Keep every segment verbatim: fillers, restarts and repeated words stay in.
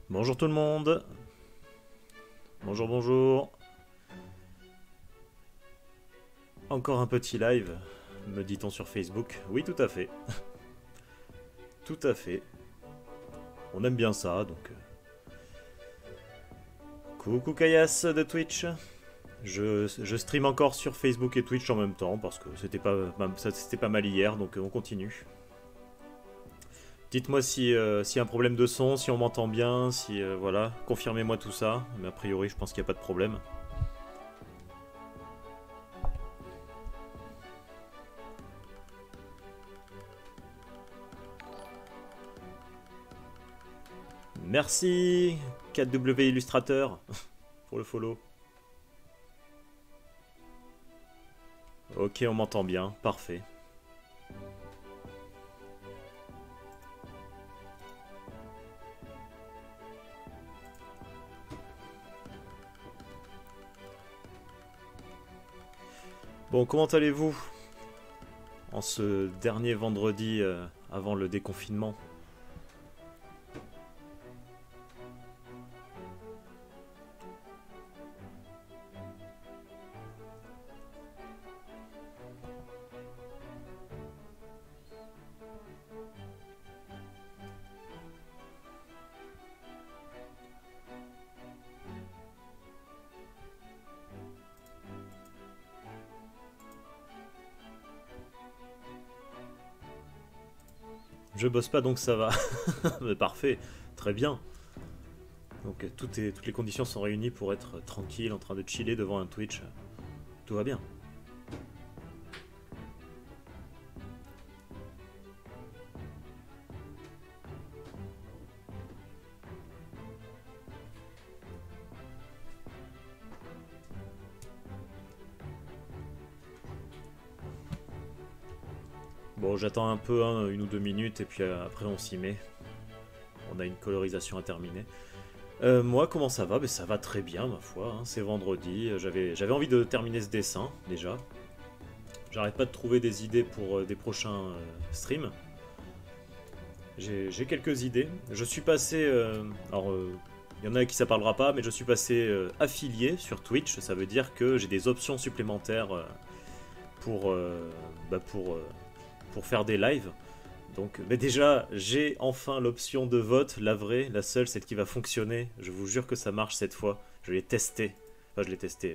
Bonjour tout le monde. Bonjour, bonjour. Encore un petit live, me dit-on sur Facebook. Oui, tout à fait. Tout à fait. On aime bien ça, donc... Coucou Kayas de Twitch. Je, je stream encore sur Facebook et Twitch en même temps, parce que c'était pas, c'était pas mal hier, donc on continue. Dites-moi si, euh, s'il y a un problème de son, si on m'entend bien, si... Euh, voilà, confirmez-moi tout ça. Mais a priori, je pense qu'il n'y a pas de problème. Merci quatre W Illustrateur pour le follow. Ok, on m'entend bien, parfait. Bon, comment allez-vous en ce dernier vendredi euh, avant le déconfinement? Je bosse pas donc ça va. Mais parfait, très bien. Donc tout est, toutes les conditions sont réunies pour être tranquille, en train de chiller devant un Twitch. Tout va bien. Bon, j'attends un peu, hein, une ou deux minutes, et puis euh, après on s'y met. On a une colorisation à terminer. Euh, moi, comment ça va? Ben, ça va très bien, ma foi. Hein. C'est vendredi. J'avais, j'avais envie de terminer ce dessin, déjà. J'arrête pas de trouver des idées pour euh, des prochains euh, streams. J'ai, j'ai quelques idées. Je suis passé... Euh, alors, euh, il y en a à qui ça parlera pas, mais je suis passé euh, affilié sur Twitch. Ça veut dire que j'ai des options supplémentaires euh, pour, euh, bah pour, euh, pour faire des lives. Donc, mais déjà, j'ai enfin l'option de vote, la vraie, la seule, celle qui va fonctionner. Je vous jure que ça marche cette fois. Je l'ai testé. Enfin, je l'ai testé.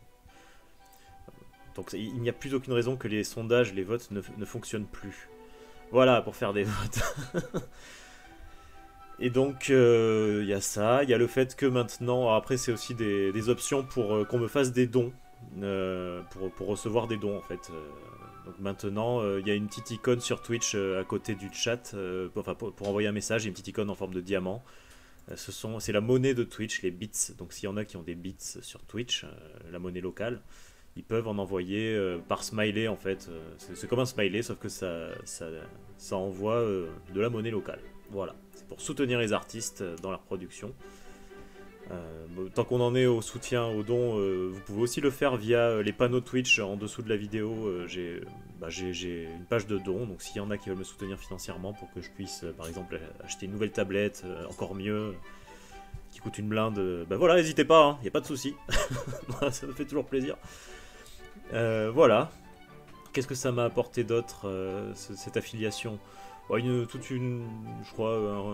Donc, il n'y a plus aucune raison que les sondages, les votes ne, ne fonctionnent plus. Voilà, pour faire des votes. Et donc, il euh, y a ça. Il y a le fait que maintenant, après, c'est aussi des, des options pour euh, qu'on me fasse des dons. Euh, pour, pour recevoir des dons, en fait. Euh, donc maintenant, il euh, y a une petite icône sur Twitch euh, à côté du chat, euh, pour, enfin, pour, pour envoyer un message, il y a une petite icône en forme de diamant. Euh, ce sont, c'est la monnaie de Twitch, les bits. Donc s'il y en a qui ont des bits sur Twitch, euh, la monnaie locale, ils peuvent en envoyer euh, par smiley en fait. Euh, c'est, c'est comme un smiley, sauf que ça, ça, ça envoie euh, de la monnaie locale. Voilà, c'est pour soutenir les artistes dans leur production. Euh, tant qu'on en est au soutien, aux dons, euh, vous pouvez aussi le faire via euh, les panneaux Twitch en dessous de la vidéo. Euh, j'ai, bah, j'ai, j'ai une page de dons, donc s'il y en a qui veulent me soutenir financièrement pour que je puisse, euh, par exemple, acheter une nouvelle tablette, euh, encore mieux, qui coûte une blinde, euh, bah voilà, n'hésitez pas, il n'y a pas de souci. Ça me fait toujours plaisir. Euh, voilà. Qu'est-ce que ça m'a apporté d'autre, euh, cette affiliation? Bon, une, toute une, je crois, euh,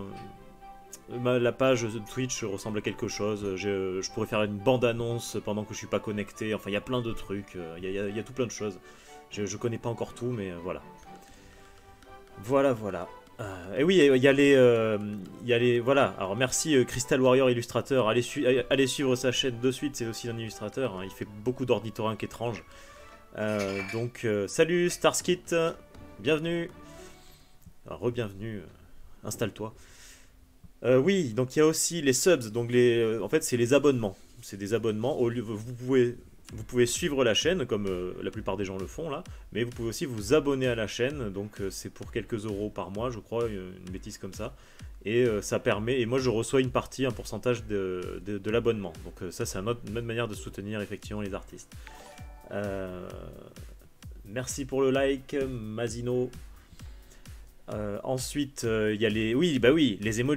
la page de Twitch ressemble à quelque chose. Je, je pourrais faire une bande-annonce pendant que je suis pas connecté. Enfin, il y a plein de trucs. Il y, y, y a tout plein de choses. Je, je connais pas encore tout, mais voilà. Voilà, voilà. Euh, et oui, il y a les, euh, il y a les, voilà. Alors merci euh, Crystal Warrior Illustrateur. Allez, su allez suivre sa chaîne de suite. C'est aussi un illustrateur. Hein. Il fait beaucoup d'ornithorynques étranges. Euh, donc, euh, salut Starskit. Bienvenue. Re-bienvenue. Installe-toi. Euh, oui, donc il y a aussi les subs, donc les, euh, en fait c'est les abonnements. C'est des abonnements. Au lieu, vous pouvez, vous pouvez suivre la chaîne comme euh, la plupart des gens le font là, mais vous pouvez aussi vous abonner à la chaîne. Donc euh, c'est pour quelques euros par mois, je crois, une bêtise comme ça. Et euh, ça permet, et moi je reçois une partie, un pourcentage de, de, de l'abonnement. Donc euh, ça c'est un autre, une autre manière de soutenir effectivement les artistes. Euh, merci pour le like, Mazino. Euh, ensuite, il euh, y a les, oui, bah oui, les emojis.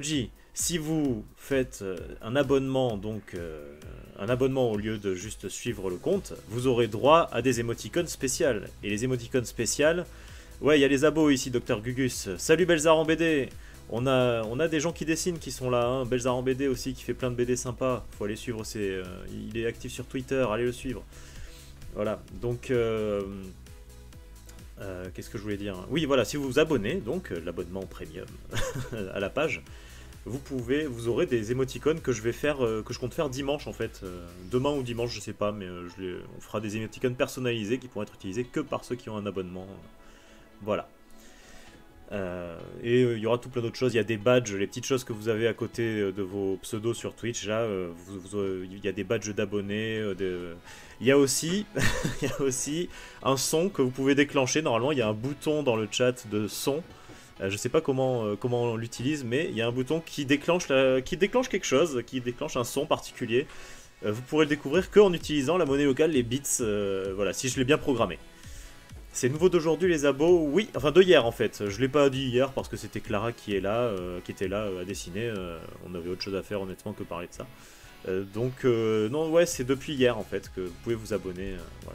Si vous faites un abonnement, donc euh, un abonnement au lieu de juste suivre le compte, vous aurez droit à des émoticônes spéciales. Et les émoticônes spéciales, ouais, il y a les abos ici, Docteur Gugus. Salut Belzar en B D. On a, on a des gens qui dessinent qui sont là, hein. Belzar en B D aussi qui fait plein de B D sympas. Faut aller suivre, c'est, euh, il est actif sur Twitter, allez le suivre. Voilà, donc... Euh, euh, qu'est-ce que je voulais dire? Oui, voilà, si vous vous abonnez, donc euh, l'abonnement premium à la page, vous pouvez, vous aurez des émoticônes que je vais faire, euh, que je compte faire dimanche en fait. Euh, demain ou dimanche, je sais pas, mais euh, je les, on fera des émoticônes personnalisés qui pourront être utilisés que par ceux qui ont un abonnement. Voilà. Euh, et euh, il y aura tout plein d'autres choses. Il y a des badges, les petites choses que vous avez à côté de vos pseudos sur Twitch. Là, euh, vous, vous, euh, il y a des badges d'abonnés. Euh, de... Il y a aussi, il y a aussi un son que vous pouvez déclencher. Normalement, il y a un bouton dans le chat de son. Euh, je sais pas comment, euh, comment on l'utilise, mais il y a un bouton qui déclenche, la... qui déclenche quelque chose, qui déclenche un son particulier. Euh, vous pourrez le découvrir qu'en utilisant la monnaie locale, les bits. Euh, voilà, si je l'ai bien programmé. C'est nouveau d'aujourd'hui les abos, oui, enfin de hier en fait. Je l'ai pas dit hier parce que c'était Clara qui est là, euh, qui était là euh, à dessiner. Euh, on avait autre chose à faire honnêtement que parler de ça. Euh, donc euh, non ouais, c'est depuis hier en fait que vous pouvez vous abonner. Euh, voilà.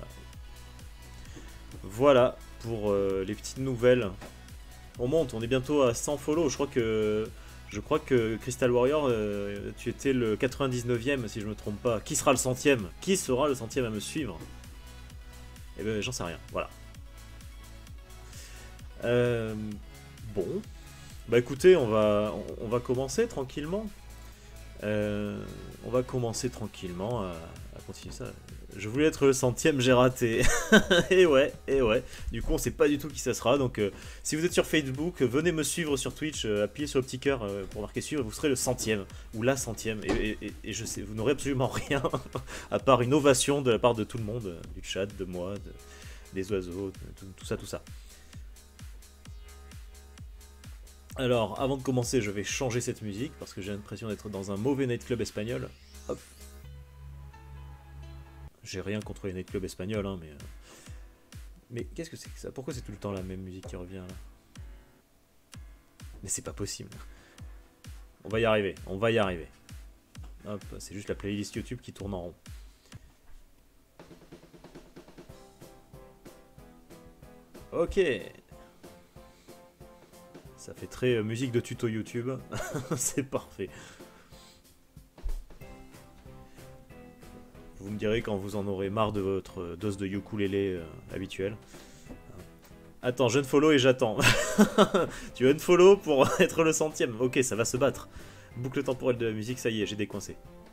Voilà pour euh, les petites nouvelles. On monte, on est bientôt à cent follow. Je crois que je crois que Crystal Warrior, euh, tu étais le quatre-vingt-dix-neuvième si je me trompe pas. Qui sera le centième? Qui sera le centième à me suivre? Eh ben j'en sais rien. Voilà. Euh, bon, bah écoutez, on va, on, on va commencer tranquillement. Euh, on va commencer tranquillement à, à continuer ça. Je voulais être le centième, j'ai raté. Et ouais, et ouais. Du coup, on sait pas du tout qui ça sera. Donc, euh, si vous êtes sur Facebook, venez me suivre sur Twitch, euh, appuyez sur le petit cœur euh, pour marquer suivre, et vous serez le centième ou la centième. Et, et, et je sais, vous n'aurez absolument rien à part une ovation de la part de tout le monde, euh, du chat, de moi, de, des oiseaux, de, tout, tout ça, tout ça. Alors, avant de commencer, je vais changer cette musique parce que j'ai l'impression d'être dans un mauvais nightclub espagnol. Hop. J'ai rien contre les nightclubs espagnols, hein, mais... Euh... Mais qu'est-ce que c'est que ça? Pourquoi c'est tout le temps la même musique qui revient, là? Mais c'est pas possible. On va y arriver, on va y arriver. Hop, c'est juste la playlist YouTube qui tourne en rond. Ok. Ça fait très euh, musique de tuto YouTube. C'est parfait. Vous me direz quand vous en aurez marre de votre dose de ukulélé euh, habituelle. Attends, je unfollow et j'attends. Tu unfollow pour être le centième. Ok, ça va se battre. Boucle temporelle de la musique, ça y est, j'ai décoincé.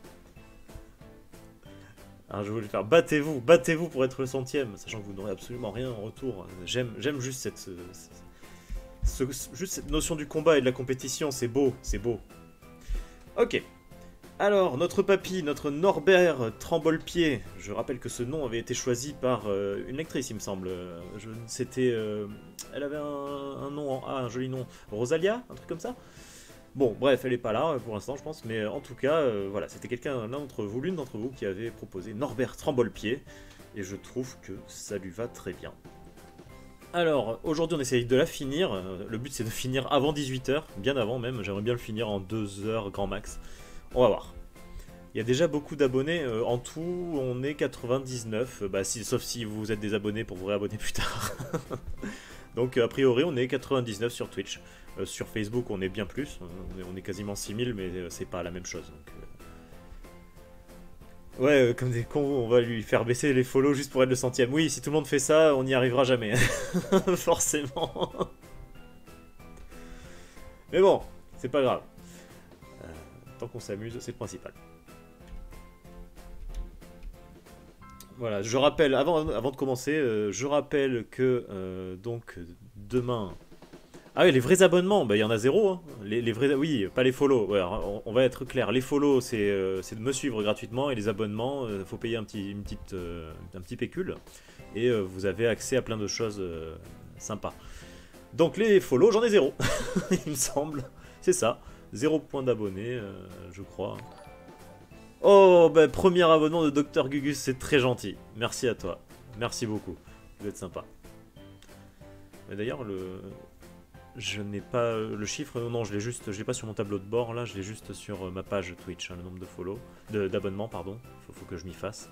Alors je voulais faire battez-vous, battez-vous pour être le centième, sachant que vous n'aurez absolument rien en retour. J'aime, j'aime juste cette... cette Ce, juste cette notion du combat et de la compétition, c'est beau, c'est beau. Ok. Alors, notre papy, notre Norbert Trembolpied, je rappelle que ce nom avait été choisi par euh, une lectrice, il me semble. C'était... Euh, elle avait un, un nom en A, un joli nom. Rosalia, un truc comme ça. Bon, bref, elle est pas là pour l'instant, je pense, mais en tout cas, euh, voilà, c'était quelqu'un, l'un d'entre vous, l'une d'entre vous, qui avait proposé Norbert Trembolpied, et je trouve que ça lui va très bien. Alors, aujourd'hui on essaye de la finir, le but c'est de finir avant dix-huit heures, bien avant même, j'aimerais bien le finir en deux heures grand max. On va voir. Il y a déjà beaucoup d'abonnés, euh, en tout on est quatre-vingt-dix-neuf, bah, si, sauf si vous êtes des abonnés pour vous réabonner plus tard. Donc a priori on est quatre-vingt-dix-neuf sur Twitch, euh, sur Facebook on est bien plus, on est, on est quasiment six mille mais euh, c'est pas la même chose. Donc, euh... Ouais, euh, comme des cons, on va lui faire baisser les follow juste pour être le centième. Oui, si tout le monde fait ça, on n'y arrivera jamais. Forcément. Mais bon, c'est pas grave. Euh, tant qu'on s'amuse, c'est le principal. Voilà, je rappelle, avant, avant de commencer, euh, je rappelle que euh, donc demain... Ah oui, les vrais abonnements, bah il y en a zéro. Hein. Les, les vrais, oui, pas les follow. Ouais, on, on va être clair. Les follow, c'est euh, de me suivre gratuitement, et les abonnements, il euh, faut payer un petit, une petite, euh, un petit pécule, et euh, vous avez accès à plein de choses euh, sympas. Donc les follow, j'en ai zéro, il me semble. C'est ça, zéro point d'abonnés, euh, je crois. Oh, bah premier abonnement de Docteur Gugus, c'est très gentil. Merci à toi, merci beaucoup. Vous êtes sympa. Mais d'ailleurs, le... Je n'ai pas le chiffre, non, je l'ai juste, je l'ai pas sur mon tableau de bord là, je l'ai juste sur ma page Twitch, hein, le nombre de follow, d'abonnements, pardon. Faut, faut que je m'y fasse.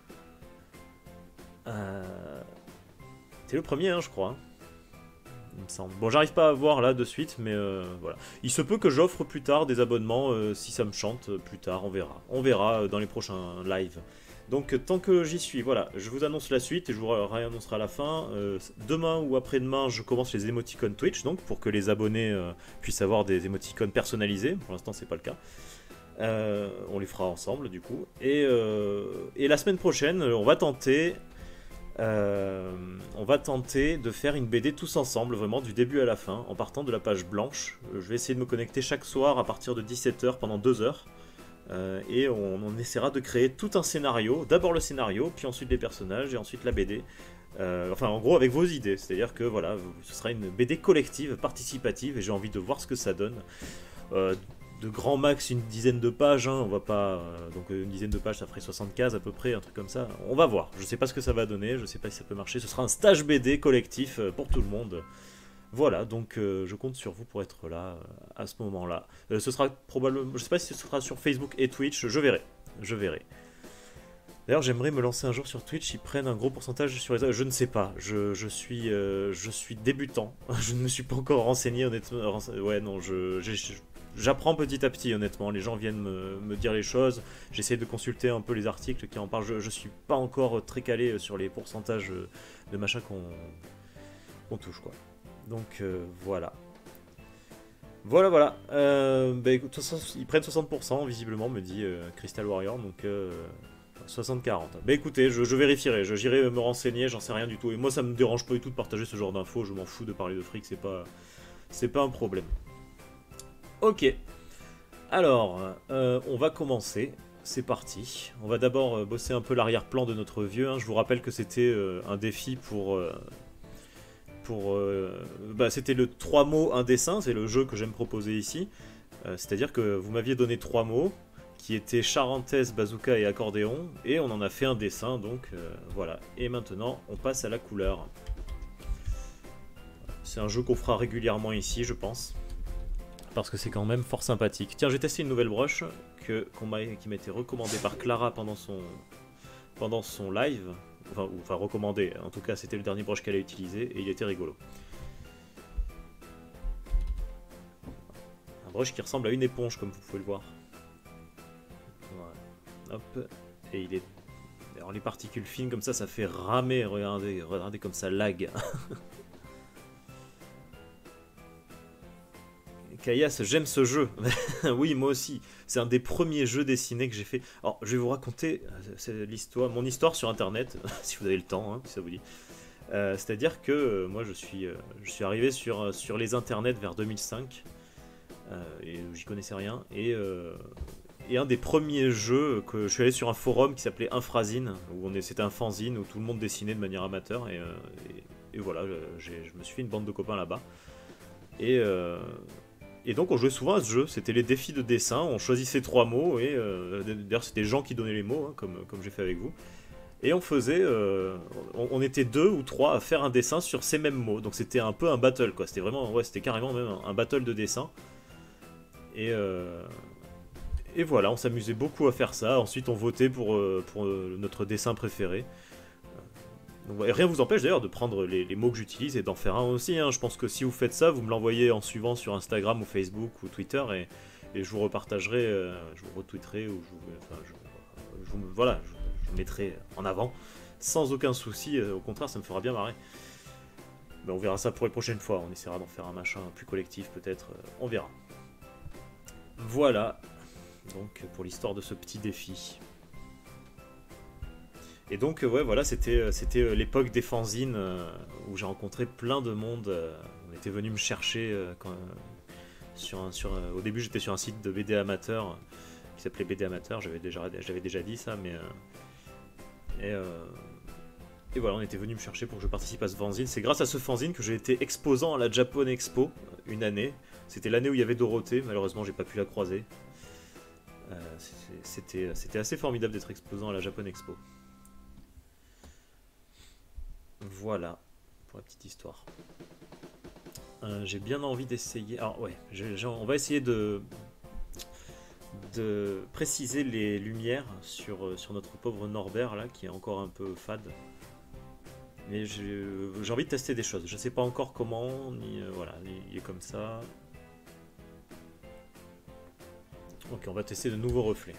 Euh... T'es le premier, hein, je crois. Hein, il me semble. Bon, j'arrive pas à voir là de suite, mais euh, voilà. Il se peut que j'offre plus tard des abonnements euh, si ça me chante euh, plus tard, on verra. On verra euh, dans les prochains lives. Donc euh, tant que j'y suis, voilà, je vous annonce la suite et je vous réannoncerai à la fin. Euh, demain ou après-demain, je commence les émoticônes Twitch, donc pour que les abonnés euh, puissent avoir des émoticônes personnalisés. Pour l'instant, c'est pas le cas. Euh, on les fera ensemble du coup. Et, euh, et la semaine prochaine, on va tenter, euh, on va tenter de faire une B D tous ensemble, vraiment du début à la fin, en partant de la page blanche. Je vais essayer de me connecter chaque soir à partir de dix-sept heures pendant deux heures. Euh, et on, on essaiera de créer tout un scénario, d'abord le scénario, puis ensuite les personnages, et ensuite la B D. Euh, enfin, en gros, avec vos idées, c'est-à-dire que voilà, ce sera une B D collective, participative, et j'ai envie de voir ce que ça donne. Euh, de grand max une dizaine de pages, hein, on va pas. Euh, donc une dizaine de pages, ça ferait soixante cases à peu près, un truc comme ça. On va voir, je sais pas ce que ça va donner, je sais pas si ça peut marcher. Ce sera un stage B D collectif euh, pour tout le monde. Voilà, donc euh, je compte sur vous pour être là euh, à ce moment-là. Euh, ce sera probablement, je sais pas si ce sera sur Facebook et Twitch, je verrai, je verrai. D'ailleurs, j'aimerais me lancer un jour sur Twitch, ils prennent un gros pourcentage sur les... Je ne sais pas, je, je suis, euh, je suis débutant, je ne me suis pas encore renseigné, honnêtement. Ouais, non, je, j'apprends petit à petit, honnêtement. Les gens viennent me, me dire les choses, j'essaie de consulter un peu les articles qui en parlent. Je, je suis pas encore très calé sur les pourcentages de machin qu'on qu'on touche, quoi. Donc euh, voilà. Voilà, voilà. Euh, bah, écoute, de toute façon, ils prennent soixante pour cent, visiblement, me dit euh, Crystal Warrior, donc euh, soixante quarante. Bah écoutez, je, je vérifierai, j'irai me renseigner, j'en sais rien du tout. Et moi, ça me dérange pas du tout de partager ce genre d'infos, je m'en fous de parler de fric, c'est pas, c'est pas un problème. Ok. Alors, euh, on va commencer. C'est parti. On va d'abord bosser un peu l'arrière-plan de notre vieux. Hein. Je vous rappelle que c'était euh, un défi pour... Euh, Pour, euh, bah, c'était le trois mots, un dessin, c'est le jeu que j'aime proposer ici. Euh, C'est-à-dire que vous m'aviez donné trois mots, qui étaient charentaise, bazooka et accordéon, et on en a fait un dessin, donc euh, voilà. Et maintenant, on passe à la couleur. C'est un jeu qu'on fera régulièrement ici, je pense, parce que c'est quand même fort sympathique. Tiens, j'ai testé une nouvelle brush que, qu'on m'a, qui m'a été recommandée par Clara pendant son, pendant son live. Enfin, ou, enfin recommandé, en tout cas c'était le dernier brush qu'elle a utilisé et il était rigolo. Un brush qui ressemble à une éponge comme vous pouvez le voir. Voilà. Hop. Et il est... Alors les particules fines comme ça, ça fait ramer, regardez, regardez comme ça lag. Kaias, j'aime ce jeu. Oui, moi aussi. C'est un des premiers jeux dessinés que j'ai fait. Alors, je vais vous raconter l'histoire, mon histoire sur Internet, si vous avez le temps, hein, si ça vous dit. Euh, C'est-à-dire que euh, moi, je suis, euh, je suis arrivé sur, sur les Internets vers deux mille cinq, euh, et j'y connaissais rien. Et, euh, et un des premiers jeux que je suis allé sur un forum qui s'appelait Infrazine, où c'était un fanzine où tout le monde dessinait de manière amateur. Et, euh, et, et voilà, je me suis fait une bande de copains là-bas. Et euh, Et donc on jouait souvent à ce jeu, c'était les défis de dessin, on choisissait trois mots, et euh, d'ailleurs c'était Jean qui donnait les mots, hein, comme, comme j'ai fait avec vous. Et on faisait, euh, on, on était deux ou trois à faire un dessin sur ces mêmes mots, donc c'était un peu un battle, quoi. C'était vraiment, ouais, c'était carrément même un, un battle de dessin. Et, euh, et voilà, on s'amusait beaucoup à faire ça, ensuite on votait pour, euh, pour euh, notre dessin préféré. Donc, et rien vous empêche d'ailleurs de prendre les, les mots que j'utilise et d'en faire un aussi. Hein. Je pense que si vous faites ça, vous me l'envoyez en suivant sur Instagram ou Facebook ou Twitter et, et je vous repartagerai, euh, je vous retweeterai ou je vous, enfin, je, je vous, voilà, je, je vous mettrai en avant sans aucun souci. Au contraire, ça me fera bien marrer. Mais on verra ça pour les prochaines fois. On essaiera d'en faire un machin plus collectif peut-être. On verra. Voilà. Donc pour l'histoire de ce petit défi. Et donc, ouais, voilà, c'était c'était l'époque des fanzines euh, où j'ai rencontré plein de monde. Euh, on était venu me chercher euh, quand, euh, sur un, sur, euh, au début, j'étais sur un site de B D amateur euh, qui s'appelait B D Amateur. J'avais déjà, j'avais déjà dit ça, mais euh, et, euh, et voilà, on était venu me chercher pour que je participe à ce fanzine. C'est grâce à ce fanzine que j'ai été exposant à la Japan Expo une année. C'était l'année où il y avait Dorothée. Malheureusement, j'ai pas pu la croiser. Euh, c'était c'était assez formidable d'être exposant à la Japan Expo. Voilà, pour la petite histoire. Euh, J'ai bien envie d'essayer. Alors ouais, j'ai- j'ai- on va essayer de de préciser les lumières sur, euh, sur notre pauvre Norbert là qui est encore un peu fade. Mais j'ai j'ai envie de tester des choses. Je sais pas encore comment, ni euh, voilà, il est comme ça. Ok, on va tester de nouveaux reflets.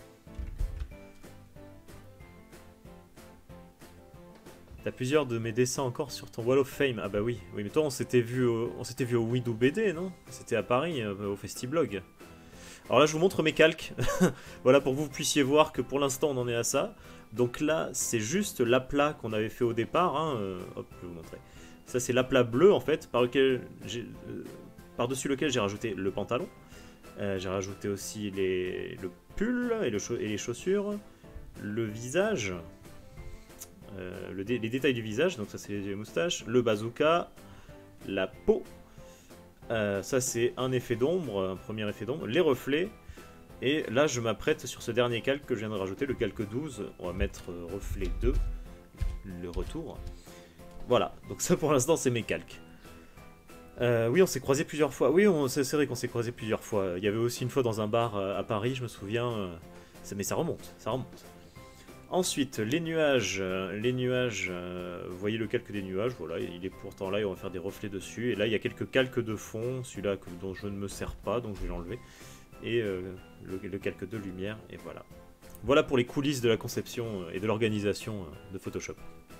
T'as plusieurs de mes dessins encore sur ton Wall of Fame. Ah bah oui, oui, mais toi on s'était vu au, on s'était vu au Widou B D, non? C'était à Paris, euh, au Festiblog. Alors là, je vous montre mes calques. Voilà, pour que vous puissiez voir que pour l'instant, on en est à ça. Donc là, c'est juste l'aplat qu'on avait fait au départ. Hein. Euh, hop, je vais vous montrer. Ça, c'est l'aplat bleu, en fait, par lequel j'ai, euh, par-dessus lequel j'ai rajouté le pantalon. Euh, j'ai rajouté aussi les, le pull et, le et les chaussures. Le visage. Euh, le dé les détails du visage. Donc ça, c'est les moustaches. Le bazooka. La peau. Euh, ça, c'est un effet d'ombre, un premier effet d'ombre. Les reflets. Et là, je m'apprête sur ce dernier calque que je viens de rajouter, le calque douze. On va mettre euh, reflet deux, le retour. Voilà, donc ça pour l'instant, c'est mes calques. Euh, oui, on s'est croisé plusieurs fois. Oui, c'est vrai qu'on s'est croisé plusieurs fois. Il y avait aussi une fois dans un bar euh, à Paris, je me souviens. Euh, mais ça remonte, ça remonte. Ensuite, les nuages. Euh, les nuages, euh, vous voyez le calque des nuages, voilà, il est pourtant là et on va faire des reflets dessus. Et là, il y a quelques calques de fond, celui-là dont je ne me sers pas, donc je vais l'enlever. Et euh, le, le calque de lumière, et voilà. Voilà pour les coulisses de la conception et de l'organisation de Photoshop.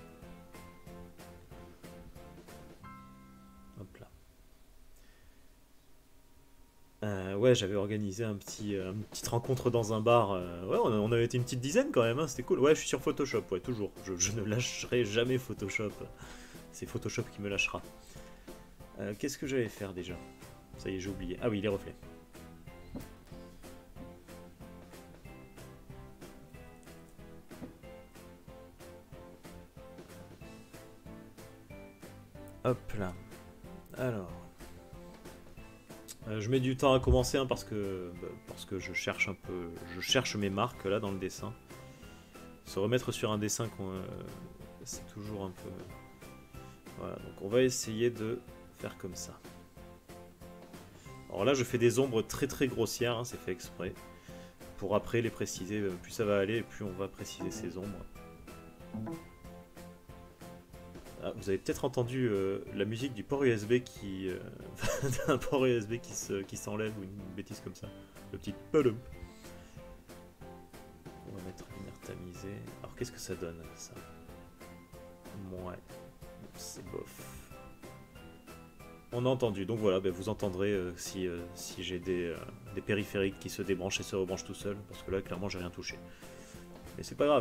Hop là. Euh, ouais, j'avais organisé un petit, euh, une petite rencontre dans un bar. Euh, ouais, on, on avait été une petite dizaine quand même, hein, c'était cool. Ouais, je suis sur Photoshop, ouais, toujours. Je, je ne lâcherai jamais Photoshop. C'est Photoshop qui me lâchera. Euh, Qu'est-ce que j'allais faire déjà? Ça y est, j'ai oublié. Ah oui, les reflets. Hop là. Alors. Euh, je mets du temps à commencer hein, parce que bah, parce que je cherche un peu, je cherche mes marques là dans le dessin. Se remettre sur un dessin, euh, c'est toujours un peu. Voilà, donc on va essayer de faire comme ça. Alors là, je fais des ombres très très grossières, hein, c'est fait exprès pour après les préciser. Plus ça va aller, plus on va préciser ces ombres. Ah, vous avez peut-être entendu euh, la musique du port U S B qui. Euh, d'un port U S B qui se, qui s'enlève ou une bêtise comme ça. Le petit pelum. On va mettre lumière tamisée. Alors qu'est-ce que ça donne ça? Ouais, c'est bof. On a entendu, donc voilà, ben vous entendrez euh, si, euh, si j'ai des, euh, des périphériques qui se débranchent et se rebranchent tout seul, parce que là clairement j'ai rien touché. Mais c'est pas grave.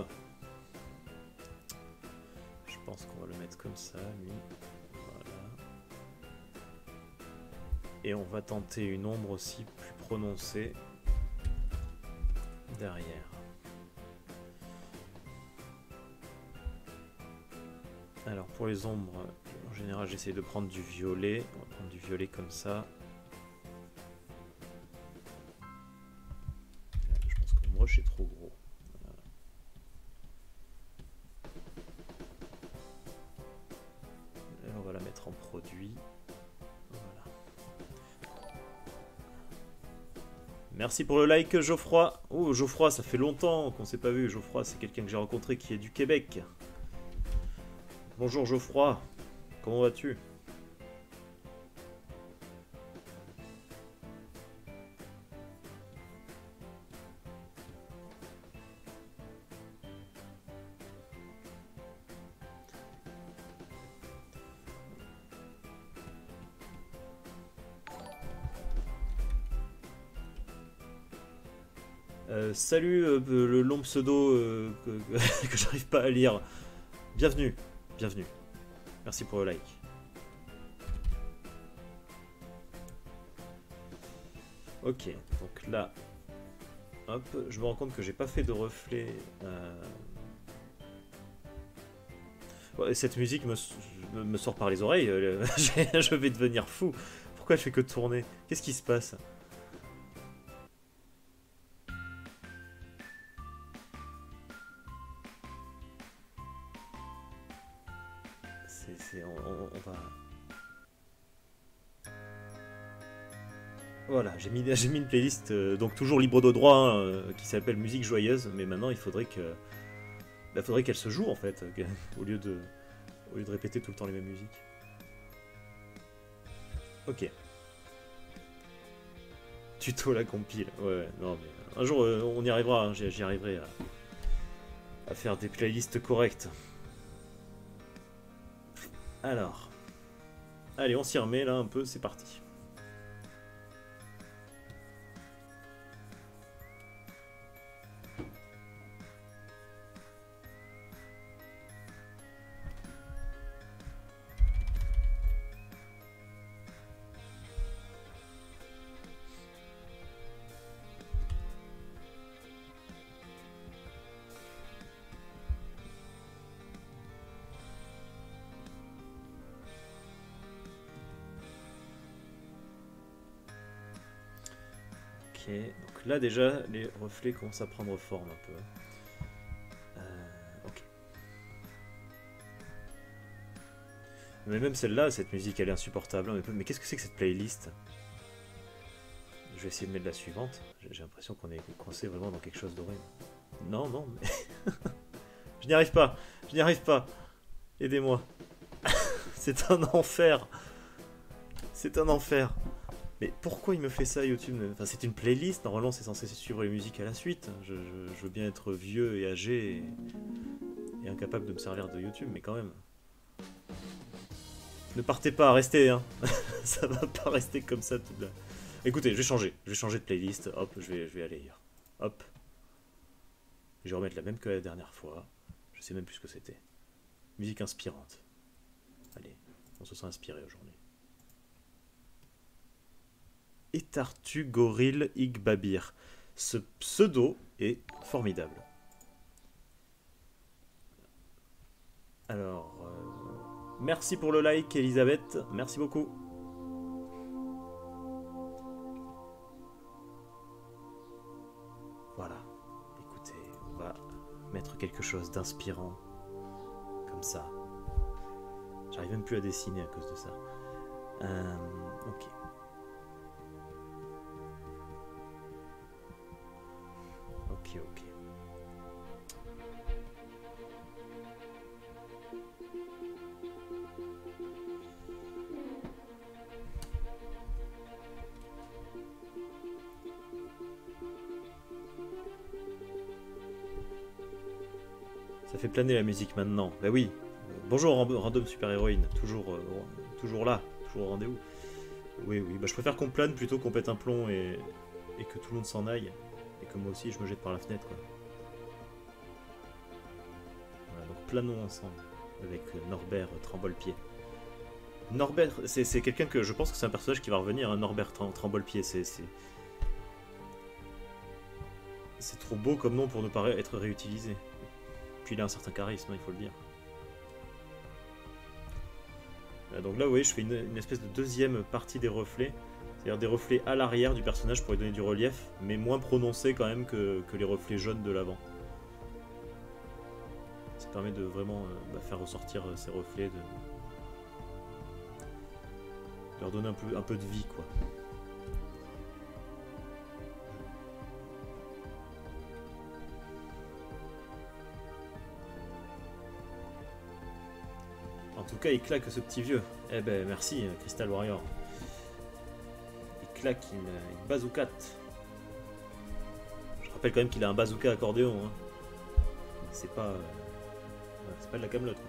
Je pense qu'on va le mettre comme ça, lui. Voilà. Et on va tenter une ombre aussi plus prononcée derrière. Alors pour les ombres, en général j'essaie de prendre du violet. On va prendre du violet comme ça. Je pense que le brush est trop gros. Voilà. Et on va la mettre en produit. Voilà. Merci pour le like Geoffroy. Oh Geoffroy, ça fait longtemps qu'on s'est pas vu. Geoffroy, c'est quelqu'un que j'ai rencontré qui est du Québec. Bonjour Geoffroy, comment vas-tu? Euh, salut euh, le long pseudo euh, que, que j'arrive pas à lire. Bienvenue, bienvenue. Merci pour le like. Ok, donc là, hop, je me rends compte que j'ai pas fait de reflet. Euh... Ouais, cette musique me, me sort par les oreilles. Je vais devenir fou. Pourquoi je fais que tourner? Qu'est-ce qui se passe? C'est, on, on, on va. Voilà, j'ai mis, j'ai mis une playlist, euh, donc toujours libre de droit, hein, euh, qui s'appelle Musique Joyeuse, mais maintenant il faudrait que, bah, faudrait qu'elle se joue en fait, au lieu de, au lieu de répéter tout le temps les mêmes musiques. Ok. Tuto la compile. Ouais, ouais, non mais un jour euh, on y arrivera, hein, j'y arriverai à, à faire des playlists correctes. Alors, allez, on s'y remet là un peu, c'est parti. Ok, donc là déjà les reflets commencent à prendre forme un peu. Euh, ok. Mais même celle-là, cette musique elle est insupportable. Mais, mais qu'est-ce que c'est que cette playlist? Je vais essayer de mettre la suivante. J'ai l'impression qu'on est coincé vraiment dans quelque chose d'horrible. Non, non, mais... je n'y arrive pas. Je n'y arrive pas. Aidez-moi. C'est un enfer. C'est un enfer. Mais pourquoi il me fait ça, YouTube? Enfin, c'est une playlist, normalement c'est censé suivre les musiques à la suite. Je, je, je veux bien être vieux et âgé et, et incapable de me servir de YouTube, mais quand même. Ne partez pas, restez, hein. Ça va pas rester comme ça toute la... Écoutez, je vais changer, je vais changer de playlist, hop, je vais, je vais aller ailleurs. Hop. Je vais remettre la même que la dernière fois. Je sais même plus ce que c'était. Musique inspirante. Allez, on se sent inspiré aujourd'hui. Etartu Goril Igbabir. Ce pseudo est formidable. Alors, euh, merci pour le like, Elisabeth. Merci beaucoup. Voilà. Écoutez, on va mettre quelque chose d'inspirant. Comme ça. J'arrive même plus à dessiner à cause de ça. Euh, ok. Ok, ok. Ça fait planer la musique maintenant. Bah oui. Bonjour Random Super Héroïne. Toujours, euh, toujours là. Toujours au rendez-vous. Oui, oui. Bah je préfère qu'on plane plutôt qu'on pète un plomb et, et que tout le monde s'en aille. Et que moi aussi je me jette par la fenêtre, quoi. Voilà, donc planons ensemble avec Norbert Tremble-Pied. Norbert, c'est quelqu'un que je pense que c'est un personnage qui va revenir, hein, Norbert Tremble-Pied. C'est c'est trop beau comme nom pour ne pas être réutilisé. Puis il a un certain charisme, il faut le dire. Donc là, vous voyez, je fais une, une espèce de deuxième partie des reflets. C'est-à-dire des reflets à l'arrière du personnage pour lui donner du relief, mais moins prononcés quand même que, que les reflets jaunes de l'avant. Ça permet de vraiment euh, bah, faire ressortir euh, ces reflets, de... de leur donner un peu, un peu de vie, quoi. En tout cas, il claque ce petit vieux. Eh ben, merci, Crystal Warrior. Il claque une, une bazoukate. Je rappelle quand même qu'il a un bazooka accordéon. Hein. C'est pas... Euh... c'est pas de la camelote.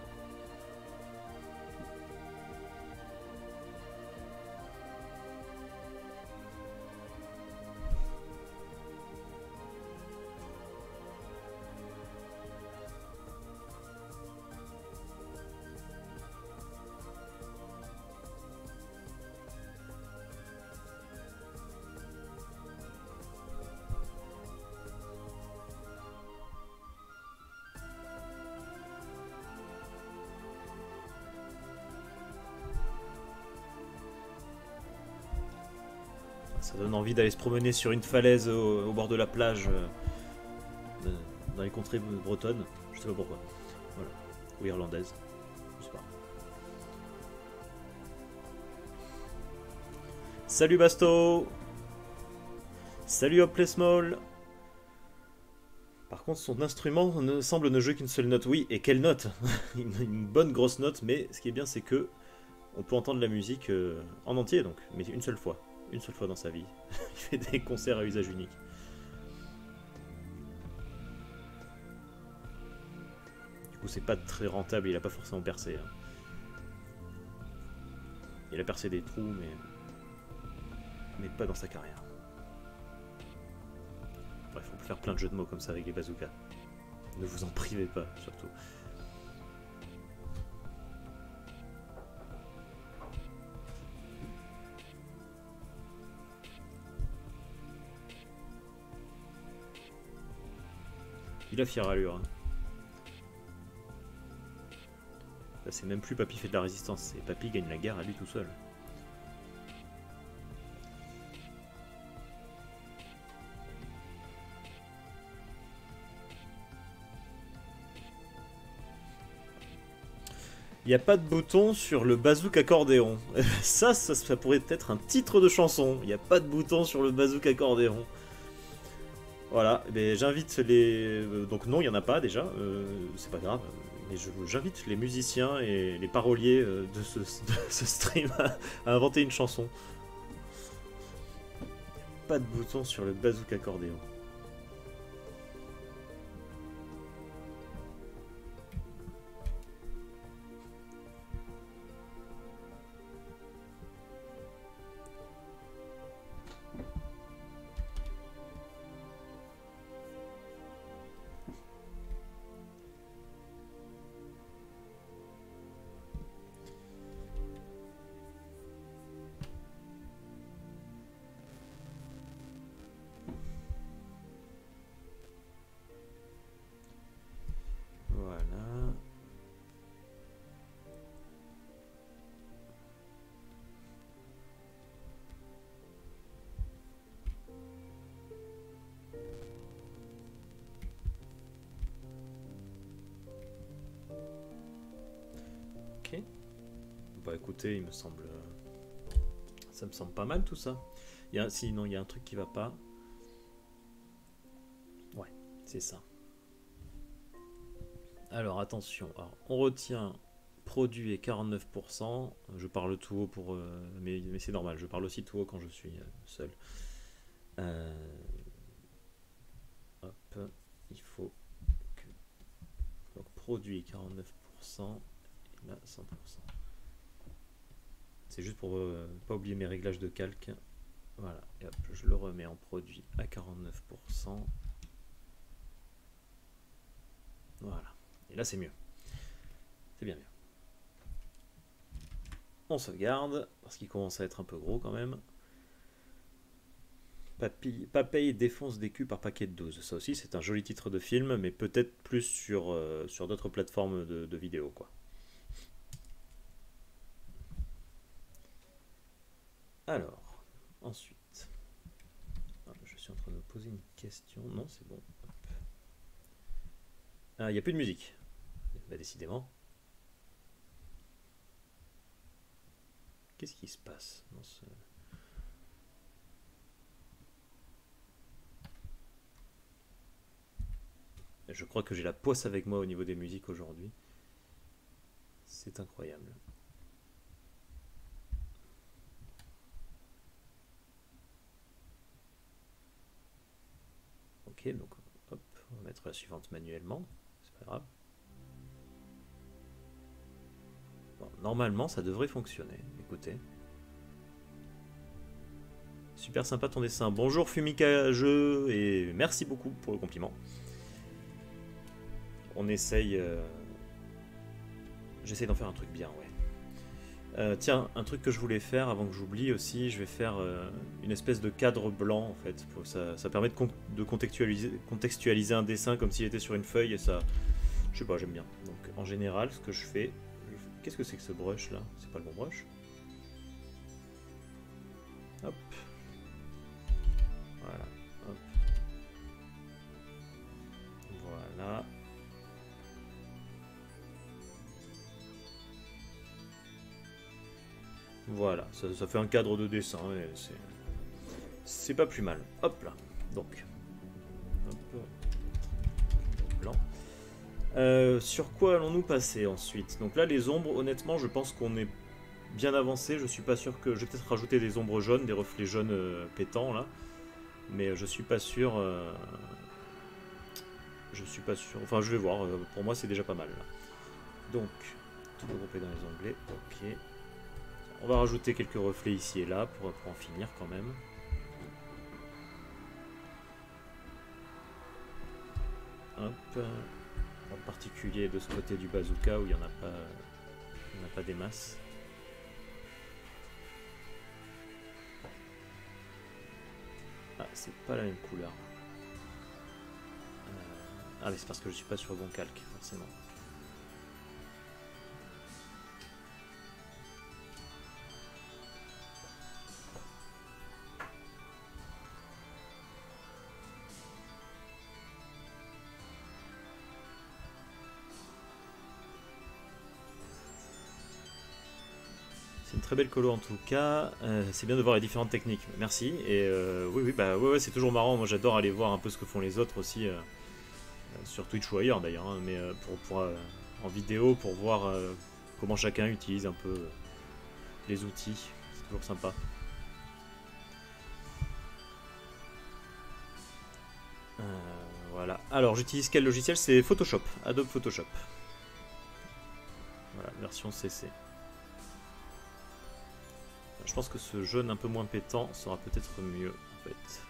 Ça donne envie d'aller se promener sur une falaise au, au bord de la plage euh, de, dans les contrées bretonnes. Je sais pas pourquoi. Voilà. Ou irlandaise. Je sais pas. Salut Basto! Salut Hop les Small. Par contre, son instrument ne semble ne jouer qu'une seule note. Oui, et quelle note? une, une bonne grosse note, mais ce qui est bien, c'est que on peut entendre la musique euh, en entier, donc, mais une seule fois. Une seule fois dans sa vie. Il fait des concerts à usage unique. Du coup, c'est pas très rentable, il a pas forcément percé. Hein. Il a percé des trous, mais... mais pas dans sa carrière. Bref, on peut faire plein de jeux de mots comme ça avec les bazookas. Ne vous en privez pas, surtout. Il a fière allure. Hein. Là, c'est même plus Papy fait de la résistance, c'est Papy gagne la guerre à lui tout seul. Il n'y a pas de bouton sur le bazouk accordéon. ça, ça, ça pourrait être un titre de chanson. Il n'y a pas de bouton sur le bazouk accordéon. Voilà, mais j'invite les... Donc non, il n'y en a pas déjà, euh, c'est pas grave. Mais j'invite les musiciens et les paroliers de ce, de ce stream à, à inventer une chanson. Pas de bouton sur le bazouk accordéon. Bah écoutez, il me semble... Ça me semble pas mal tout ça. Il y a... Sinon, il y a un truc qui va pas. Ouais, c'est ça. Alors attention, alors, on retient produit et quarante-neuf pour cent. Je parle tout haut pour... Euh... Mais, mais c'est normal, je parle aussi tout haut quand je suis euh, seul. Euh... Hop, il faut que... Donc produit quarante-neuf pour cent et là cent pour cent. C'est juste pour euh, pas oublier mes réglages de calque. Voilà, et hop, je le remets en produit à quarante-neuf pour cent. Voilà, et là c'est mieux. C'est bien mieux. On sauvegarde, parce qu'il commence à être un peu gros quand même. Papy, Papay défonce des culs par paquet de douze. Ça aussi c'est un joli titre de film, mais peut-être plus sur, euh, sur d'autres plateformes de, de vidéos, quoi. Alors, ensuite, je suis en train de me poser une question. Non, c'est bon. Ah, il n'y a plus de musique. Bah, décidément. Qu'est-ce qui se passe dans ce... Je crois que j'ai la poisse avec moi au niveau des musiques aujourd'hui. C'est incroyable. Ok, donc hop, on va mettre la suivante manuellement, c'est pas grave. Bon, normalement, ça devrait fonctionner, écoutez. Super sympa ton dessin. Bonjour Fumika Jeu, et merci beaucoup pour le compliment. On essaye... Euh... J'essaye d'en faire un truc bien, ouais. Euh, tiens, un truc que je voulais faire avant que j'oublie aussi, je vais faire euh, une espèce de cadre blanc en fait. Ça, ça permet de, con de contextualiser, contextualiser un dessin comme s'il était sur une feuille et ça... Je sais pas, j'aime bien. Donc en général, ce que je fais... Qu'est-ce que c'est que ce brush là? C'est pas le bon brush. Hop. Voilà. Hop. Voilà. Voilà, ça, ça fait un cadre de dessin, C'est pas plus mal. Hop là. Donc. Hop. Blanc. Euh, sur quoi allons-nous passer ensuite? Donc là, les ombres, honnêtement, je pense qu'on est bien avancé. Je suis pas sûr que... Je vais peut-être rajouter des ombres jaunes, des reflets jaunes euh, pétants, là. Mais je suis pas sûr... Euh... Je suis pas sûr... Enfin, je vais voir. Pour moi, c'est déjà pas mal, là. Donc, tout regrouper dans les onglets. Ok. On va rajouter quelques reflets ici et là pour, pour en finir quand même. Hop. En particulier de ce côté du bazooka où il n'y en a pas, il n'y en a pas des masses. Ah, c'est pas la même couleur. Euh... Ah, mais c'est parce que je suis pas sur le bon calque, forcément. C'est une très belle colo en tout cas, euh, c'est bien de voir les différentes techniques, merci. Et euh, oui, oui, bah ouais, ouais, c'est toujours marrant, moi j'adore aller voir un peu ce que font les autres aussi, euh, sur Twitch ou ailleurs d'ailleurs, hein, mais euh, pour, pour euh, en vidéo pour voir euh, comment chacun utilise un peu euh, les outils, c'est toujours sympa. Euh, voilà, alors j'utilise quel logiciel? C'est Photoshop, Adobe Photoshop. Voilà, version C C. Je pense que ce jaune un peu moins pétant sera peut-être mieux en fait.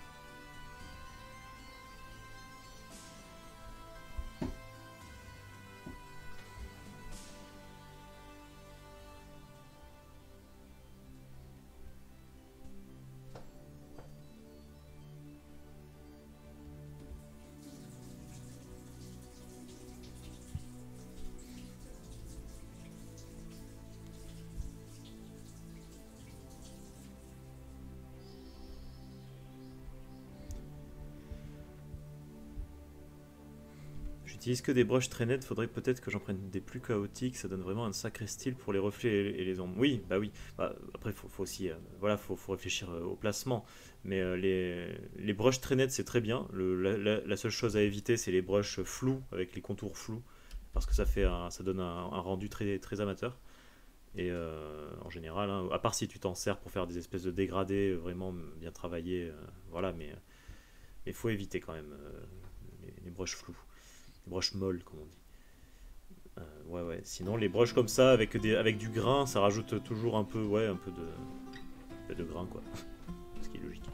J'utilise que des brushes très nettes, faudrait peut-être que j'en prenne des plus chaotiques, ça donne vraiment un sacré style pour les reflets et les ombres. Oui, bah oui, bah, après faut, faut aussi, euh, voilà, faut, faut réfléchir euh, au placement, mais euh, les, les brushes très nettes c'est très bien, le, la, la, la seule chose à éviter c'est les brushes flous, avec les contours flous, parce que ça, fait un, ça donne un, un rendu très, très amateur. Et euh, en général, hein, à part si tu t'en sers pour faire des espèces de dégradés vraiment bien travaillés, euh, voilà, mais il faut éviter quand même euh, les, les brushes floues. Broche molle comme on dit. Euh, ouais ouais. Sinon les broches comme ça avec des avec du grain, ça rajoute toujours un peu ouais un peu de un peu de grain quoi. Ce qui est logique.